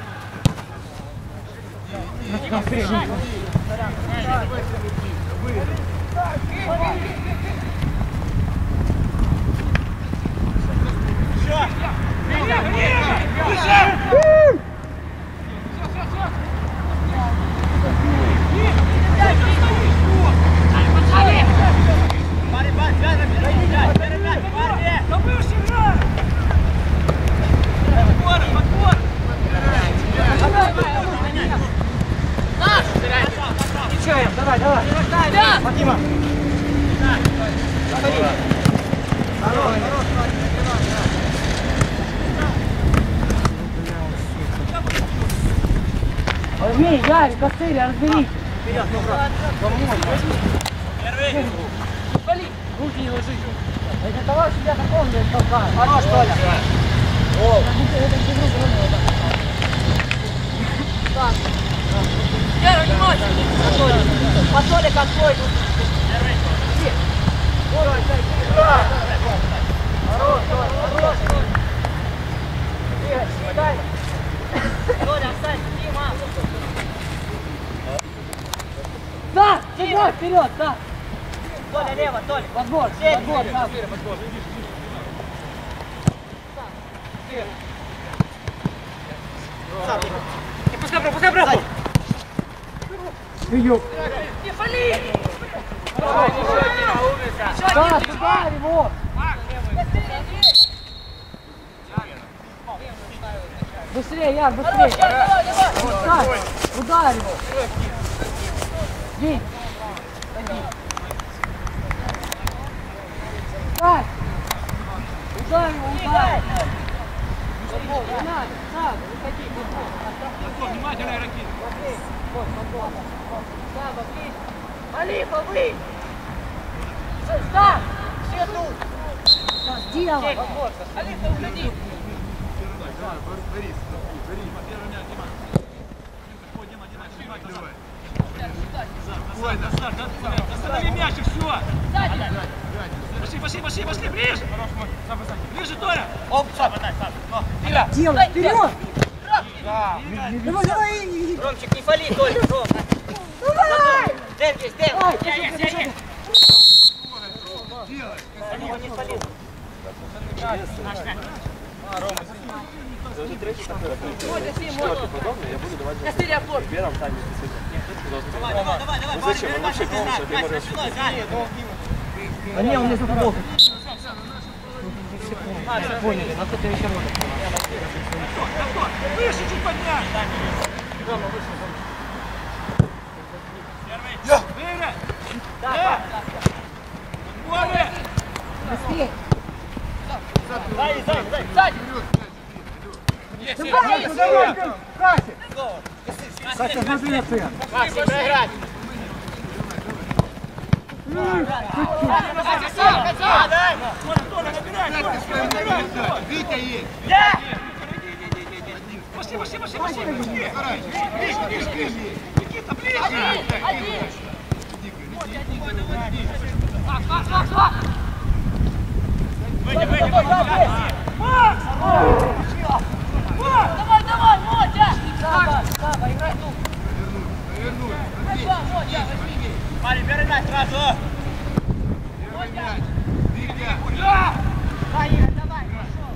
Парень, парень, пять, пять, пять, парни! Да выше играй! Подбор, подбор! Ничаем, давай, давай! Фатима! Возьми, Ярик, костырь, разберись! Первый! Руки не ложи! Это того, что я таком не толкаю! Хорош, Толя! Яра, внимательно. По Толе как твой! Хорош, Толя, хорош! Дай! Толя, встань, Дима! Да! Сюда, вперед, да! Толя, лево, Толя! Подбор, подбор, да! Пускай, пропускай, пропускай! Ее! Не фали! Да, сюда его! Быстрее, Яр, быстрее! Ударь, ударь его! Бей! Ударь! Ударь его, ударь! Футбол, не надо, сам, выходи, футбол. Подбор, внимательно игроки! Вот, футбол. Саба, ближе. Алифа, вы! Став! Все тут! Сделал! Алиса, уходи. Останови мяч и все! Пошли, пошли, пошли, пошли, ближе! Ближе, Толя! Оп, Саба, дай, Саба! Делай, вперед! Давай, давай! Ромчик, не фали, Толя, Ром! Давай! Дэн есть, Дэн! Давай, Я есть, я есть! Его не фалил! Костыль опор. Давай, давай, давай, давай! Ну зачем? Он вообще полностью отнимает. А не, он не футбол. Поняли, на кто-то еще надо. Выше чуть поднять! Выиграй! Да, Море! Быстрее! дай, дай, дай! Сзади. Давай, давай! Катя! Катя, смотри на тебя! Максим, проиграть! Витя есть. Пошли, пошли, пошли, пошли. Ближе, ближе, ближе. Никита, ближе. Выйди, выйди, Макс! Давай, давай, Мотя! Саба, Саба, играй тут. Повернуть, Мотя, Мотя, возьми. Парень, бери мяч сразу. повернуть. Мяч. Витя. Давай, Игорь, давай, пошел.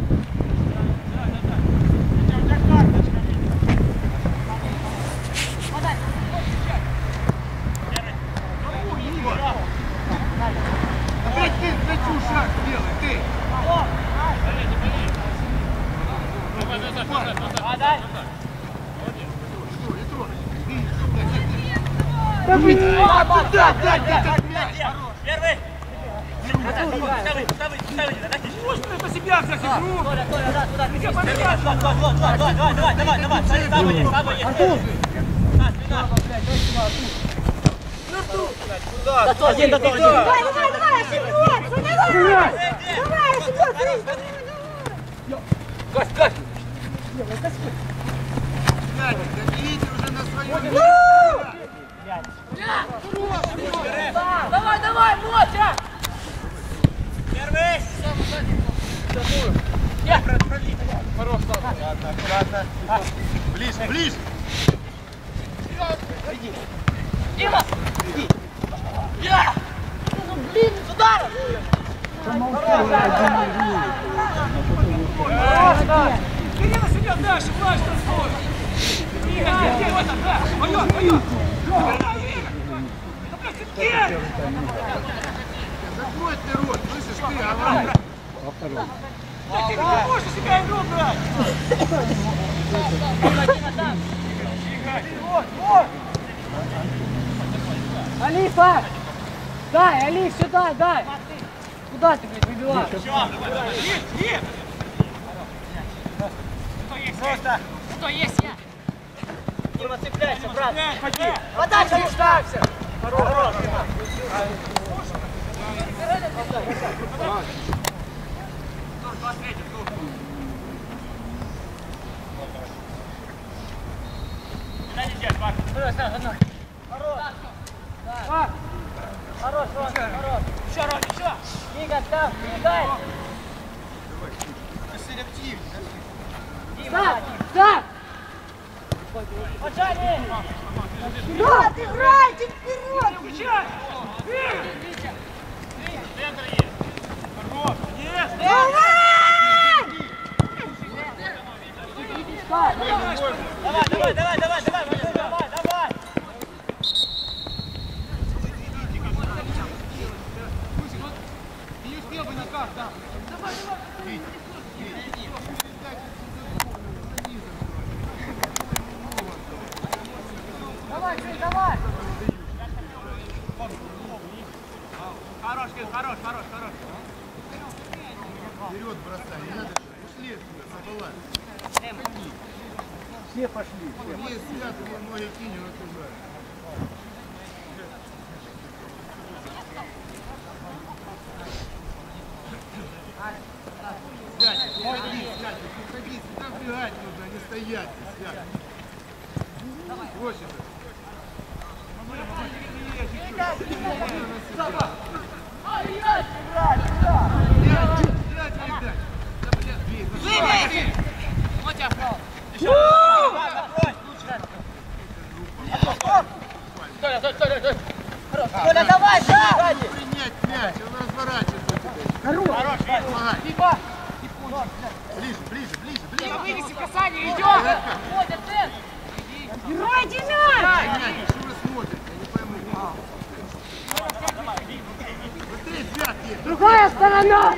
Подай. Опять ты, хочу шаг делай, ты. Подай. Туда, дай, дай, дай, мяч. Первый. Ставый, ставый, ставый. Можно это себя взять игру? Толя, Толя, да, туда, беги. Давай, давай, давай, давай, давай, давай. Смотри, с тобой есть, с тобой есть. На, спина. Да, Толя, один, да, Толя, один. Давай, давай, давай, ошибет! Ну давай! Давай, ошибет! Кость, Кость! Мяч, заберите уже на своем. Давай, давай, Мотя! Первый. Хорош, Аккуратно, аккуратно. Ближе, ближе. Дима! Я! Ну, блин, с ударом! Кирилл себя дальше, плащ танцуй. Игорь, где, где, вот там, да. Поет, поет. Да, блядь, ты где? Закрой ты рот, слышишь ты, Аврам? Ты не можешь себя игру брать. Алиса! Дай, Алис, сюда, дай! Куда ты, блядь, выбиваешь? Есть, есть. Просто. Что есть я? Дима, цепляйся, брат. Ходи. Подальше не ставься! Хорош. Хорош, Рон, хорош! Еще, Рон, еще! Игорь, там, Игорь! Дима, Да! Поджали! Да, играйте вперед! Включай. Есть. Давай, давай, давай, давай, давай, давай, давай, давай. Не успел бы никак, да. Давай, Жень, давай! Хорош, Кир, хорош, хорош, хорош. Вперед бросай, не надо. Ушли отсюда, забыла. Все пошли. Есть связки, ноги кинь, он отужает. Связки, уходи, связки, уходи. Сюда бегать нужно, а не стоять. Связки. Проще же. Толя, Толя, Толя, Толя. Толя, давай, да! Принять мяч, он разворачивается у тебя. Хорош, Вань. Помогай. Ближе, ближе, ближе, ближе. Вынеси касание, идем! Мотя, центр! Играйте мяч! Мяч, что вы смотрите? Я не пойму. Быстрее, связки. Другая сторона!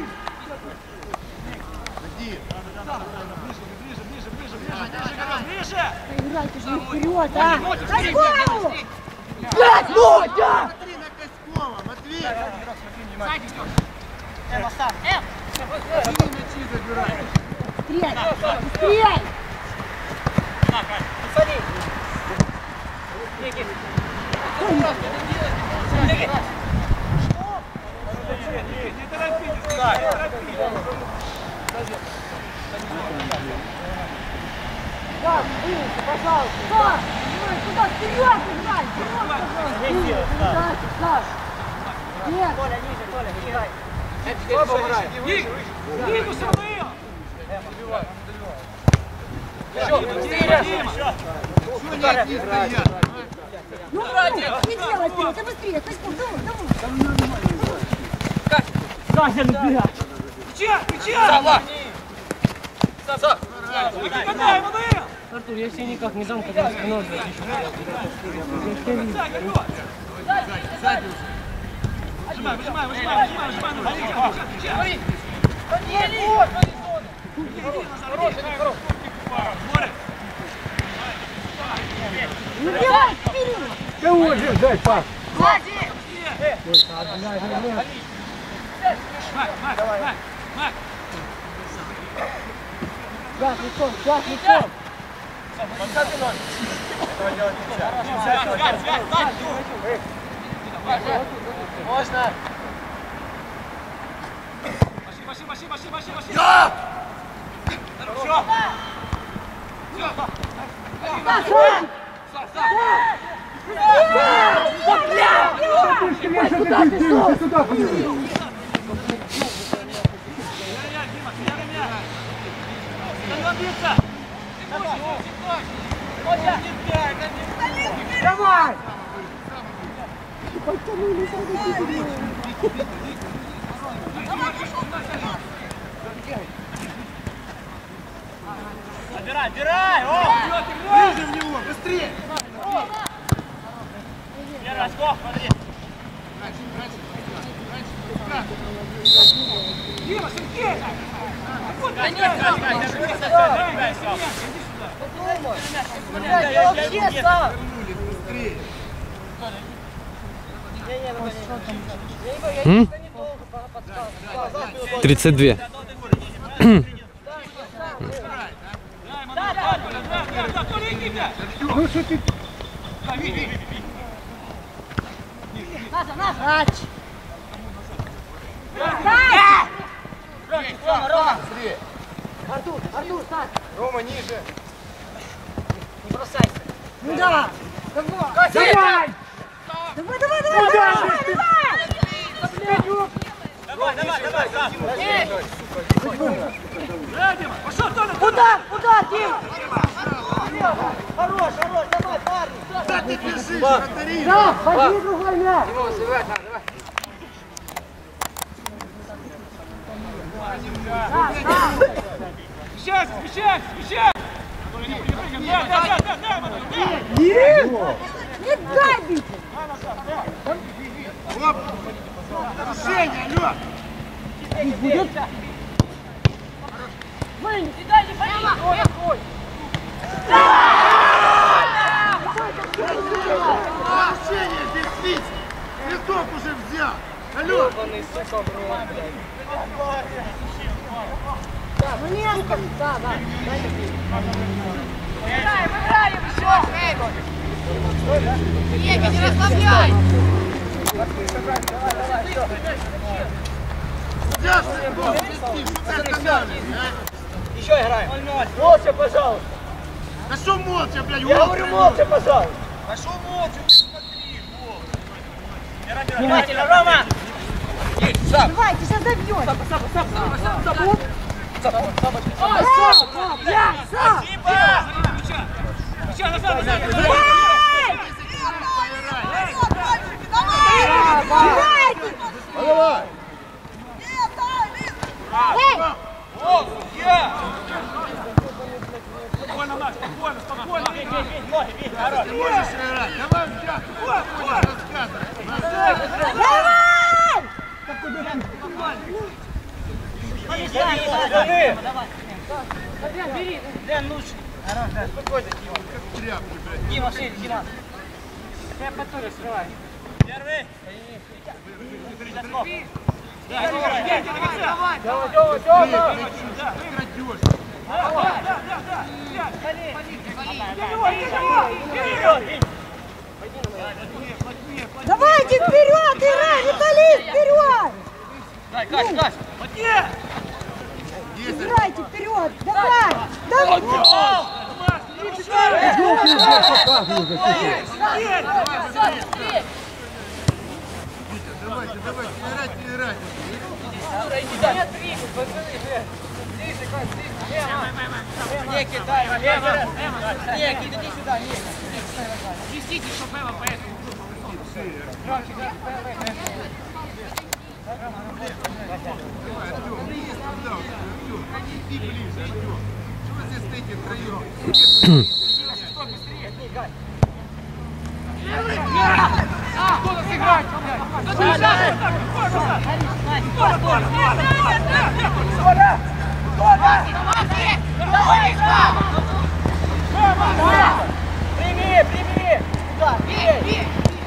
Ходи. Ближе, ближе, ближе, ближе, ближе. Играйте же вперед, а! Смотри, Коськову! Блядь, Мотя! Смотри на Коськова, Матвей. Эм, оставь, Эм! Синий мячи забирай. Быстрей! Быстрей! Сади! Беги! Беги! Саш, вылезай, пожалуйста. Саш, ну куда? Вперед, играй! Вперед, пожалуйста! Саш! Нет! Коля, ниже, Коля, ниже! Нигу, Самуил! Ну, не делай вперед, ты быстрее, Коськов, давай, давай. Саша, набирай! Крича, крича! Сава! Сава! Выкидай, Мануил! Артур, я себе никак не дам, когда спиной запишу. Выжимай, выжимай, выжимай, выжимай, выжимай, Ну, давай, вперед! Кого же взять, пап? Сзади! Мак, Мак, Мак, Мак! Шаг лицом, шаг лицом! Можно? Пошли, пошли, пошли, пошли, пошли, пошли! Я! Хорошо! Все! Сюда, ты сюда, подойди. Давай! Отбирай, отбирай! О! Ближе в него, быстрее! Первый скок, смотри! Дима, Сергей! Да нет, Я вообще сам! Быстрее! М? тридцать два. Ну что ты? Наша, наша! Рома, Рома! Артур, Артур, Саш! Рома, ниже. Не бросайся! Ну да! Давай! Давай! Давай, давай, давай! Давай, Давай, давай! давай, давай, давай! Да, Дима, пошел, Толя! Удар, удар, Дима! Хорош, хорош, давай, парни! Да ты бежишь, вратари! Да, возьми другой мяч! Дима, сливай, надо, давай. Смещайся, смещайся, смещайся! Да, да, да, да, да, Матвей, да! Нет! Не дай бить! Оп! Движение, алло! Вынес! Не дай, не боись! Движение здесь видите! Листок уже взял! Алло! Ну не оставь! Да, да! Играем, играем, все! Ега, не расслабляй! Взял листок! Листи, что ты останавливаешь, а? Еще играем! Молча, пожалуйста! Да что молча, блядь? Я говорю, молча, пожалуйста! Пошел молча, смотри, вот! Внимательно, Рома! Давай, ты сейчас добьешь! Сапа, сапа, сапа, сапа, сапа! Ой, Саша! Я, Саша! Мяча! Мяча, назад, назад, назад! Давай! Давай! Эй! О, я! Спокойно, Настя, спокойно, спокойно! Бей, бей, бей, ноги, бей, хорош! Ты можешь играть? Давай в чат! Давай! Бери, Дэн, лучше. Спокойно, Дима. Дима, шире, Дима. Я по туре скрывай. Первый! Давай, давай, давай, давай. Давайте вперед, играй, металлист, вперед! Дай, Кась, Кась! Подъезд! Играйте вперед! Давай! Давай! Давайте, давайте, играйте, играйте. Не кидай, лево! Не, иди сюда, не! Свистите, чтобы Эва по этому график, Иди ближе, Артем. Чего вы здесь стоите втроем? Кто-то сыграть! Прими, прими! Сюда, бей!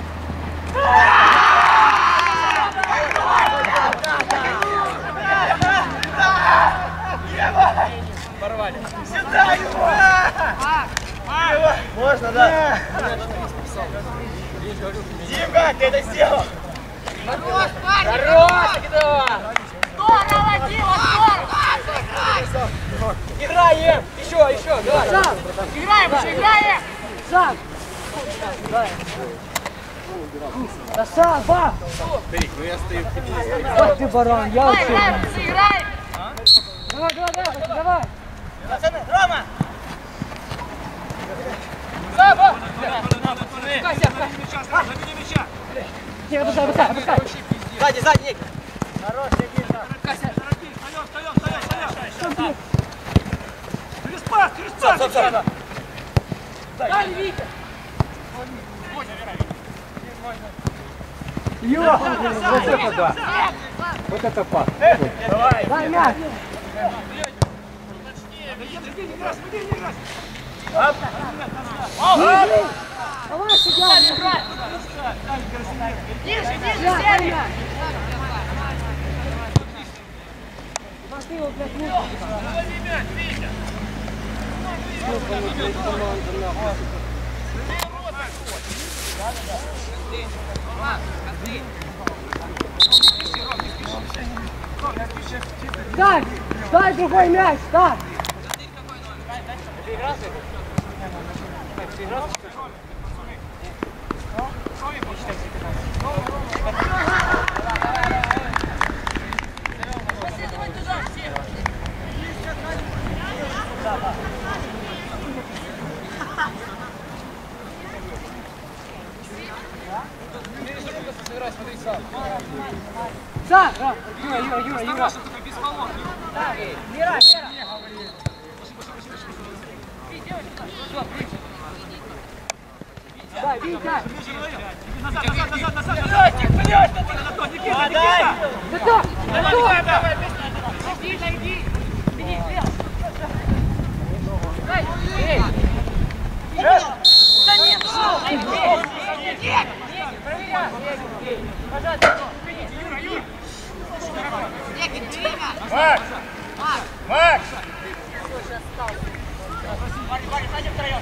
Порвали. Сюда его! Можно, да? Димка, ты это сделал! Хорош, парень! Хорош, давай! Здорово, Дима, здорово! Играем! Еще, еще, давай! Сам! Играем, еще играем! Сам! Да сам, ба! Старик, ну я стою. Вот ты баран, я вообще... Играем! Давай, давай, давай, давай! Пацаны, Рома! Саба! Кася, Кася! Забери мяча! Тихо, опускай, опускай, опускай! Сзади, сзади, Ник! Хорош, Никита! Кася! Встаем, встаем, встаем, встаем! Через пас, через пас! Стоп, стоп, стоп! Дай, Витя! Юра! Вот это да! Вот это пас! Давай! Дай мяч! Давай, сюда! Ниже, ниже, сели! Пошли его, блядь, ну. Лови мяч, Витя! Дай! Дай другой мяч! Дай! Сам! Юра, Юра, Юра, Юра! Мира, Мира! Дай, Витя! Назад, назад, назад, назад! Пилотик, пилотик! Никита, Никита! Готов! Готов! Давай, иди, иди! Иди, вверх! Дай! Эй! Да нет, нет! Нет! Проверяй! Пожалуйста! Юра, Юра! Макс! Макс! Парень, парень, садим втроем!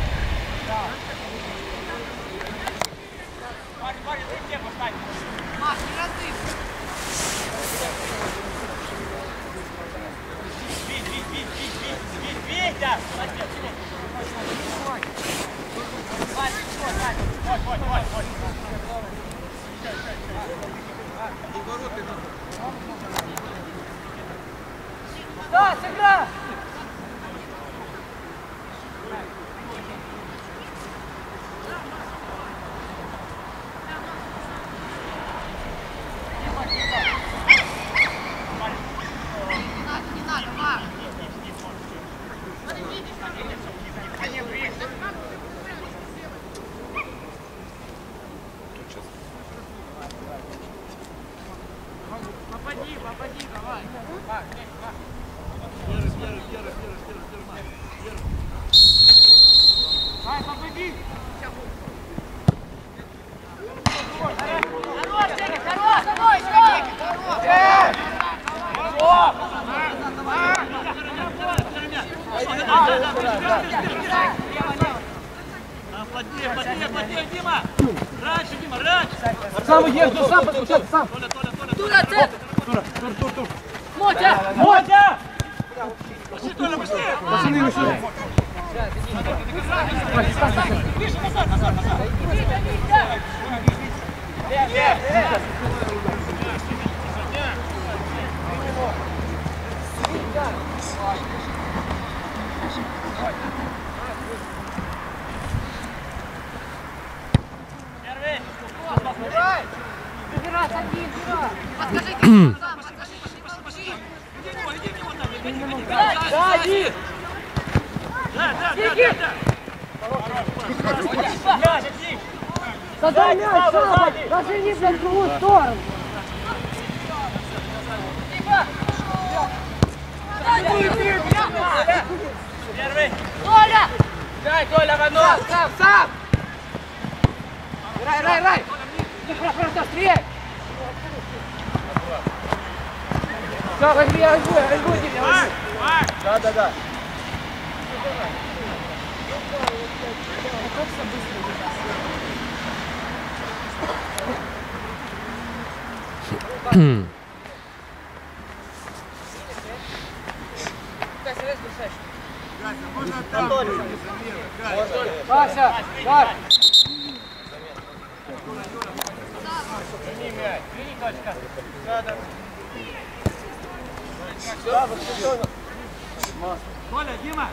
Парень, парень, ты где поставь? Маш, не разыгрывай! Вить, Вить, Вить, Вить, Вить, Вить, Витя! Молодец, Вить! Вась, что, Вась? Ой, ой, ой, ой! Да, сыграй! Попади, попади, давай. Давай, попади. Хорош, Женя, хорош, давай, давай. Плотнее, плотнее, плотнее, Дима! Раньше, Дима, раньше! Сам иди, сам подключай, сам! Толя, Толя, Толя, Толя! Мотя! Мотя! Пошли, Толя, быстрее! Пацаны, вы что? Выше, назад, назад, назад! Убирать один, убирать. Да, один! Да, да, да, да, да! Мяч, отлично! Задай мяч, Саба, разверни, блядь, в другую сторону. Первый! Толя! Дай, Толя, в одну! Сам, сам! Рай, рай, рай! Просто стрель! Все, возьми, я возьму, я возьму тебя, возьму. Да, да, да. Можно там замена. Вася, так. Толя, Дима!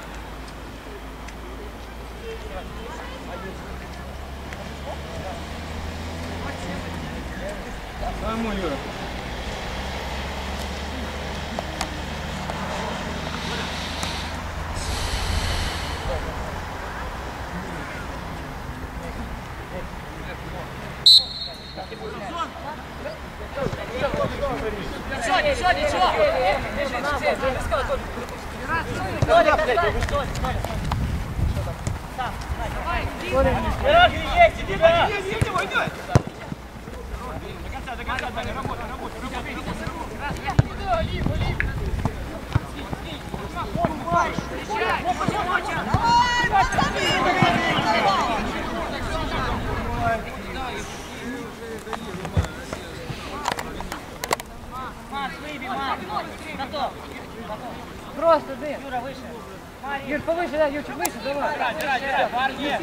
Ничего, ничего, ничего. Вперед, есть, иди, да! Иди, иди, иди! До конца, до конца, Таня, работай, работай, работай, Макс, выбей, Макс. Готов. Просто дым. Юра, выше. Юр, повыше, да, Юрчик, выше, давай. Дирай, дирай, дирай, парни!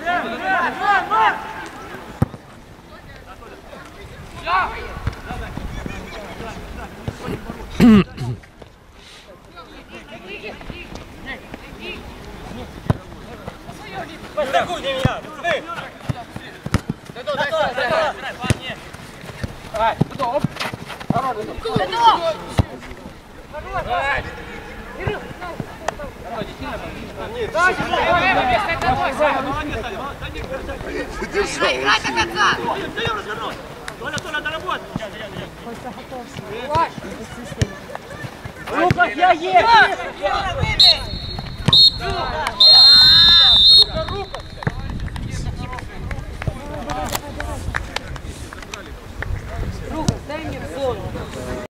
Подстрахуйте меня, пацаны. Готов, готов, готов. Парни! Давай, готов. Хорош, готов. Готов! Давай. Молодец, Таня, молодец! Играй до конца! Даем развернуть! Толя, Толя, доработай! Давай! Ну-ка, я есть!